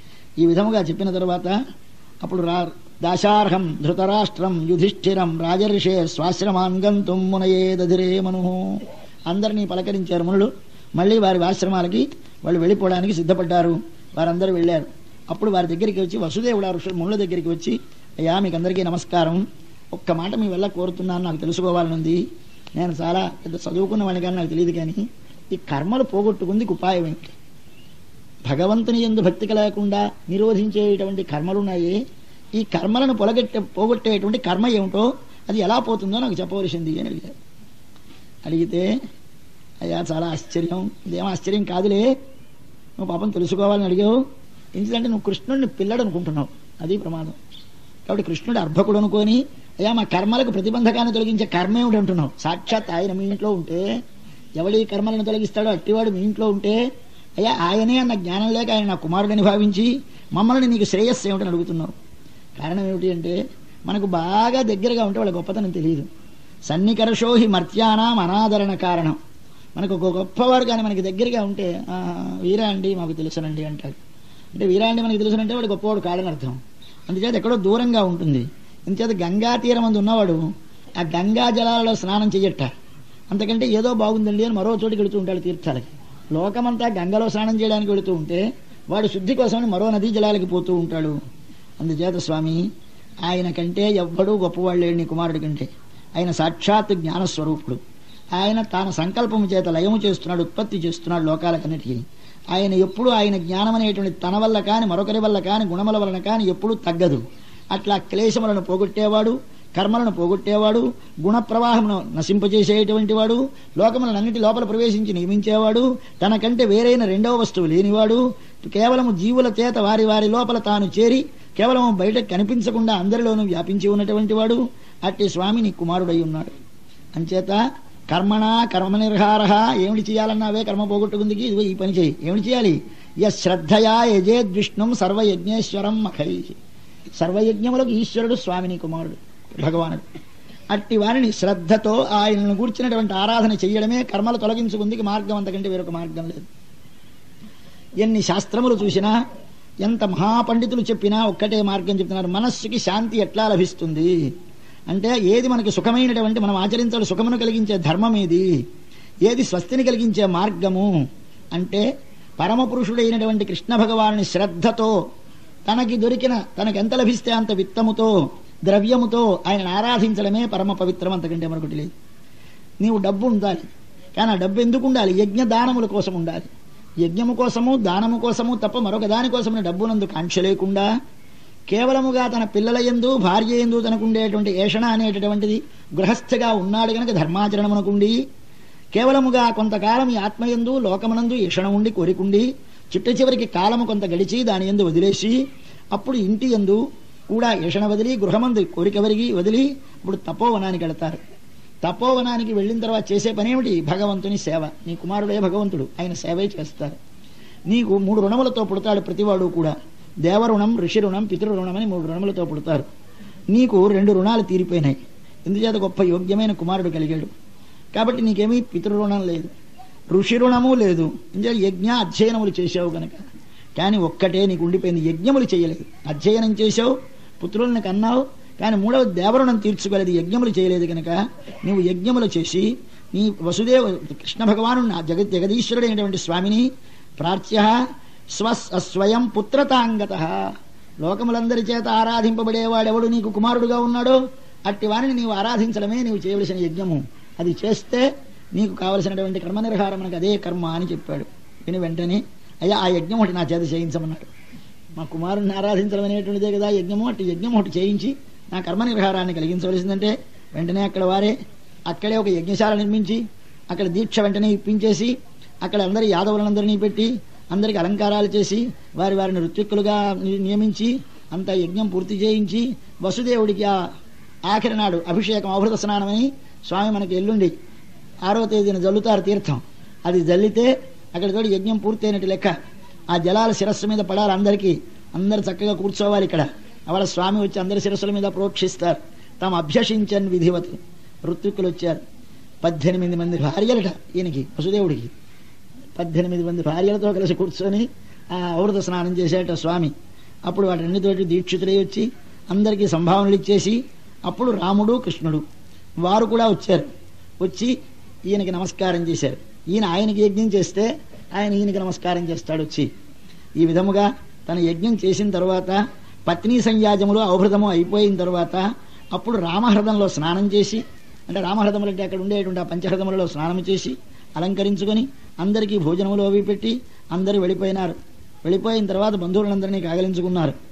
ఈ విధముగా చెప్పిన తరువాత అప్పుడు రా దాశార్హం ధృతరాష్ట్రం యుధిష్ఠిరం రాజర్షే స్వాశ్రమాంగంతుం మునయే దధిరే మను. అందరినీ పలకరించారు మునులు. మళ్ళీ వారి ఆశ్రమాలకి వాళ్ళు వెళ్ళిపోవడానికి సిద్ధపడ్డారు. వారందరూ వెళ్ళారు. అప్పుడు వారి దగ్గరికి వచ్చి వసుదేవుడు ఆ ఋషులు మునుల దగ్గరికి వచ్చి, అయ్యా మీకు అందరికీ నమస్కారం, ఒక్క మాట మీ వల్ల కోరుతున్నాను, నాకు తెలుసుకోవాలనుంది. నేను చాలా పెద్ద చదువుకున్న వాడిని కానీ నాకు తెలియదు, కానీ ఈ కర్మలు పోగొట్టుకుంది ఉపాయం ఏంటి? భగవంతుని యందు భక్తి కలగకుండా నిరోధించేటువంటి కర్మలున్నాయి. ఈ కర్మలను పొలగెట్టే పోగొట్టేటువంటి కర్మ ఏమిటో అది ఎలా పోతుందో నాకు చెప్పవలసింది అని అడిగారు. అడిగితే అయ్యా చాలా ఆశ్చర్యం, ఇదేమో ఆశ్చర్యం కాదులే, నువ్వు పాపం తెలుసుకోవాలని అడిగావు. ఎందుకంటే నువ్వు కృష్ణుడిని పిల్లడు అనుకుంటున్నావు, అది ప్రమాదం. కాబట్టి కృష్ణుడు అర్భకుడు అనుకొని అయ్యా మా కర్మలకు ప్రతిబంధకాన్ని తొలగించే కర్మ ఏమిటి అంటున్నావు. సాక్షాత్ ఆయన మీ ఇంట్లో ఉంటే ఎవడి కర్మలను తొలగిస్తాడో అట్టివాడు మీ ఇంట్లో ఉంటే, అయ్యా ఆయనే అన్న జ్ఞానం లేక ఆయన నా కుమారుడని భావించి మమ్మల్ని నీకు శ్రేయస్సు ఏమిటని అడుగుతున్నావు. కారణం ఏమిటి అంటే మనకు బాగా దగ్గరగా ఉంటే వాళ్ళ గొప్పతనం తెలియదు. సన్నికర్షోహి మర్త్యానాం అనాదరణ కారణం. మనకు ఒక గొప్పవాడు కానీ మనకి దగ్గరగా ఉంటే వీరా అండి మాకు తెలుసునండి అంటాడు. అంటే వీరా అండి మనకి తెలుసునంటే వాడు గొప్పవాడు కాడని అర్థం. అందుచేత ఎక్కడో దూరంగా ఉంటుంది. అందుచేత గంగా తీరం అందు ఉన్నవాడు ఆ గంగా జలాలలో స్నానం చెయ్యట, అంతకంటే ఏదో బాగుందండి అని మరో చోటికి వెళుతూ ఉంటాడు తీర్థాలకి. లోకమంతా గంగలో స్నానం చేయడానికి వెళుతూ ఉంటే వాడు శుద్ధి కోసమని మరో నదీ జలాలకి పోతూ ఉంటాడు. అందుచేత స్వామి ఆయన కంటే ఎవ్వడూ గొప్పవాళ్ళు లేడు నీ కుమారుడి కంటే. ఆయన సాక్షాత్ జ్ఞానస్వరూపుడు. ఆయన తాన సంకల్పము చేత లయము చేస్తున్నాడు, ఉత్పత్తి చేస్తున్నాడు లోకాలకన్నిటికీ. ఆయన ఎప్పుడు ఆయన జ్ఞానం అనేటువంటి తన వల్ల కాని మరొకరి వల్ల కాని గుణముల వలన కాని ఎప్పుడూ తగ్గదు. అట్లా క్లేశములను పోగొట్టేవాడు, కర్మలను పోగొట్టేవాడు, గుణ ప్రవాహమును నశింపజేసేటువంటి వాడు, లోకములన్నిటి లోపల ప్రవేశించి నియమించేవాడు, తనకంటే వేరైన రెండవ వస్తువు లేనివాడు, కేవలము జీవుల చేత వారి వారి లోపల తాను చేరి కేవలం బయటకు కనిపించకుండా అందరిలోనూ వ్యాపించి ఉన్నటువంటి వాడు. అట్టి స్వామి నీ కుమారుడై ఉన్నాడు. అంచేత కర్మణ కర్మ నిర్హార, ఏమిటి చేయాలన్నావే కర్మ పోగొట్టుకుందికి ఇదిగో ఈ పని చేయి. ఏమిటి చేయాలి? యశ్ శ్రద్ధయా యజేద్ విష్ణుం సర్వయజ్ఞేశ్వరం మఖై. సర్వయజ్ఞములకు ఈశ్వరుడు స్వామిని కుమారుడు భగవానుడు. అట్టి వారిని శ్రద్ధతో ఆయనను గూర్చినటువంటి ఆరాధన చెయ్యడమే కర్మలు తొలగించుకుందికి మార్గం, అంతకంటే వేరొక మార్గం లేదు. ఎన్ని శాస్త్రములు చూసినా, ఎంత మహాపండితులు చెప్పినా ఒక్కటే మార్గం చెప్తున్నారు. మనస్సుకి శాంతి ఎట్లా లభిస్తుంది అంటే, ఏది మనకి సుఖమైనటువంటి మనం ఆచరించాలి సుఖమును కలిగించే ధర్మం ఏది, ఏది స్వస్తిని కలిగించే మార్గము అంటే, పరమపురుషుడైనటువంటి కృష్ణ భగవానుని శ్రద్ధతో తనకి దొరికిన తనకి ఎంత లభిస్తే అంత విత్తముతో ద్రవ్యముతో ఆయనను ఆరాధించడమే పరమ పవిత్రం, అంతకంటే మరొకటి లేదు. నీవు డబ్బు ఉండాలి, కానీ ఆ డబ్బు ఎందుకు ఉండాలి? యజ్ఞ దానముల కోసం ఉండాలి. యజ్ఞము కోసము దానము కోసము తప్ప మరొక దానికోసమైన డబ్బునందు కాంక్ష లేకుండా, కేవలముగా తన పిల్లల యందు భార్య యందు తనకుండేటువంటి ఏషణ అనేటటువంటిది గృహస్థగా ఉన్నాడు గనక ధర్మాచరణమునకుండి, కేవలముగా కొంతకాలం ఈ ఆత్మయందు లోకమునందు ఏషణ ఉండి కోరికుండి, చిట్ట చివరికి కాలము కొంత గడిచి దాని యందు వదిలేసి, అప్పుడు ఇంటి యందు కూడా ఏషణ వదిలి గృహమందు కోరిక వరిగి వదిలి ఇప్పుడు తపోవనానికి వెళతారు. తపోవనానికి వెళ్ళిన తర్వాత చేసే పనేమిటి? భగవంతుని సేవ. నీ కుమారుడే భగవంతుడు, ఆయన సేవే చేస్తారు. నీకు మూడు రుణములతో పుడతాడు ప్రతివాడు కూడా. దేవరుణం, ఋషి రుణం, పితృరుణం అని మూడు రుణములతో పుడతారు. నీకు రెండు రుణాలు తీరిపోయినాయి, ఎందుచేత గొప్ప యోగ్యమైన కుమారుడు కలిగాడు కాబట్టి నీకేమీ పితృరుణం లేదు, ఋషి రుణము లేదు. ఇందులో యజ్ఞ అధ్యయనములు చేసావు గనక. కానీ ఒక్కటే నీకు ఉండిపోయింది, యజ్ఞములు చేయలేదు. అధ్యయనం చేసావు, పుత్రులను కన్నావు, కానీ మూడవ దేవరుణం తీర్చుకోలేదు, యజ్ఞములు చేయలేదు కనుక నీవు యజ్ఞములు చేసి నీ వసుదేవ కృష్ణ భగవాను జగత్ జగదీశ్వరుడైనటువంటి స్వామిని ప్రాచ్య స్వస్ స్వయం పుత్రతాంగత, లోకములందరి చేత ఆరాధింపబడేవాడెవడు నీకు కుమారుడుగా ఉన్నాడో అట్టి వారిని నీవు ఆరాధించడమే నీవు చేయవలసిన యజ్ఞము. అది చేస్తే నీకు కావలసినటువంటి కర్మ నిర్హారం మనకు అదే కర్మ అని చెప్పాడు. విని వెంటనే అయ్యా ఆ యజ్ఞం ఒకటి నా చేత చేయించమన్నాడు. మా కుమారుడిని ఆరాధించడం అనేటువంటిదే కదా యజ్ఞము, అట్టి యజ్ఞం ఒకటి చేయించి నా కర్మ నిర్హారాన్ని కలిగించవలసిందంటే వెంటనే అక్కడ వారే అక్కడే ఒక యజ్ఞశాల నిర్మించి అక్కడ దీక్ష వెంటనే ఇప్పించేసి అక్కడ అందరి యాదవులందరినీ పెట్టి అందరికి అలంకారాలు చేసి వారి వారిని ఋత్విక్కులుగా నియమించి అంత యజ్ఞం పూర్తి చేయించి వసుదేవుడికి ఆ ఆఖరి నాడు అభిషేకం అవభృత స్నానమని స్వామి మనకి ఎల్లుండి ఆరో తేదీన జల్లుతారు తీర్థం. అది జల్లితే అక్కడితోటి యజ్ఞం పూర్తయినట్టు లెక్క. ఆ జలాల శిరస్సు మీద పడాలి అందరికీ, అందరు చక్కగా కూర్చోవాలి. ఇక్కడ వాళ్ళ స్వామి వచ్చి అందరి శిరస్సుల మీద ప్రోక్షిస్తారు. తాము అభ్యసించని విధివత్ ఋత్విక్కులు వచ్చారు. పద్దెనిమిది మంది భార్యలట ఈయనకి వసుదేవుడికి. పద్దెనిమిది మంది భార్యలతో కలిసి కూర్చొని ఆ అవృత స్నానం చేసేట స్వామి. అప్పుడు వాటన్నితోటి దీక్షితులై వచ్చి అందరికీ సంభావనలు ఇచ్చేసి అప్పుడు రాముడు కృష్ణుడు వారు కూడా వచ్చారు. వచ్చి ఈయనకి నమస్కారం చేశారు. ఈయన ఆయనకి యజ్ఞం చేస్తే ఆయన ఈయనకి నమస్కారం చేస్తాడు వచ్చి. ఈ విధముగా తన యజ్ఞం చేసిన తర్వాత పత్ని సంయాజములు అవభృతము అయిపోయిన తర్వాత అప్పుడు రామహృదంలో స్నానం చేసి, అంటే రామహృదములు అంటే అక్కడ ఉండేటువంటి ఆ పంచహృదములలో స్నానం చేసి అలంకరించుకొని అందరికీ భోజనములు అవి పెట్టి అందరూ వెళ్ళిపోయినారు. వెళ్ళిపోయిన తర్వాత బంధువులందరినీ కాగలించుకున్నారు.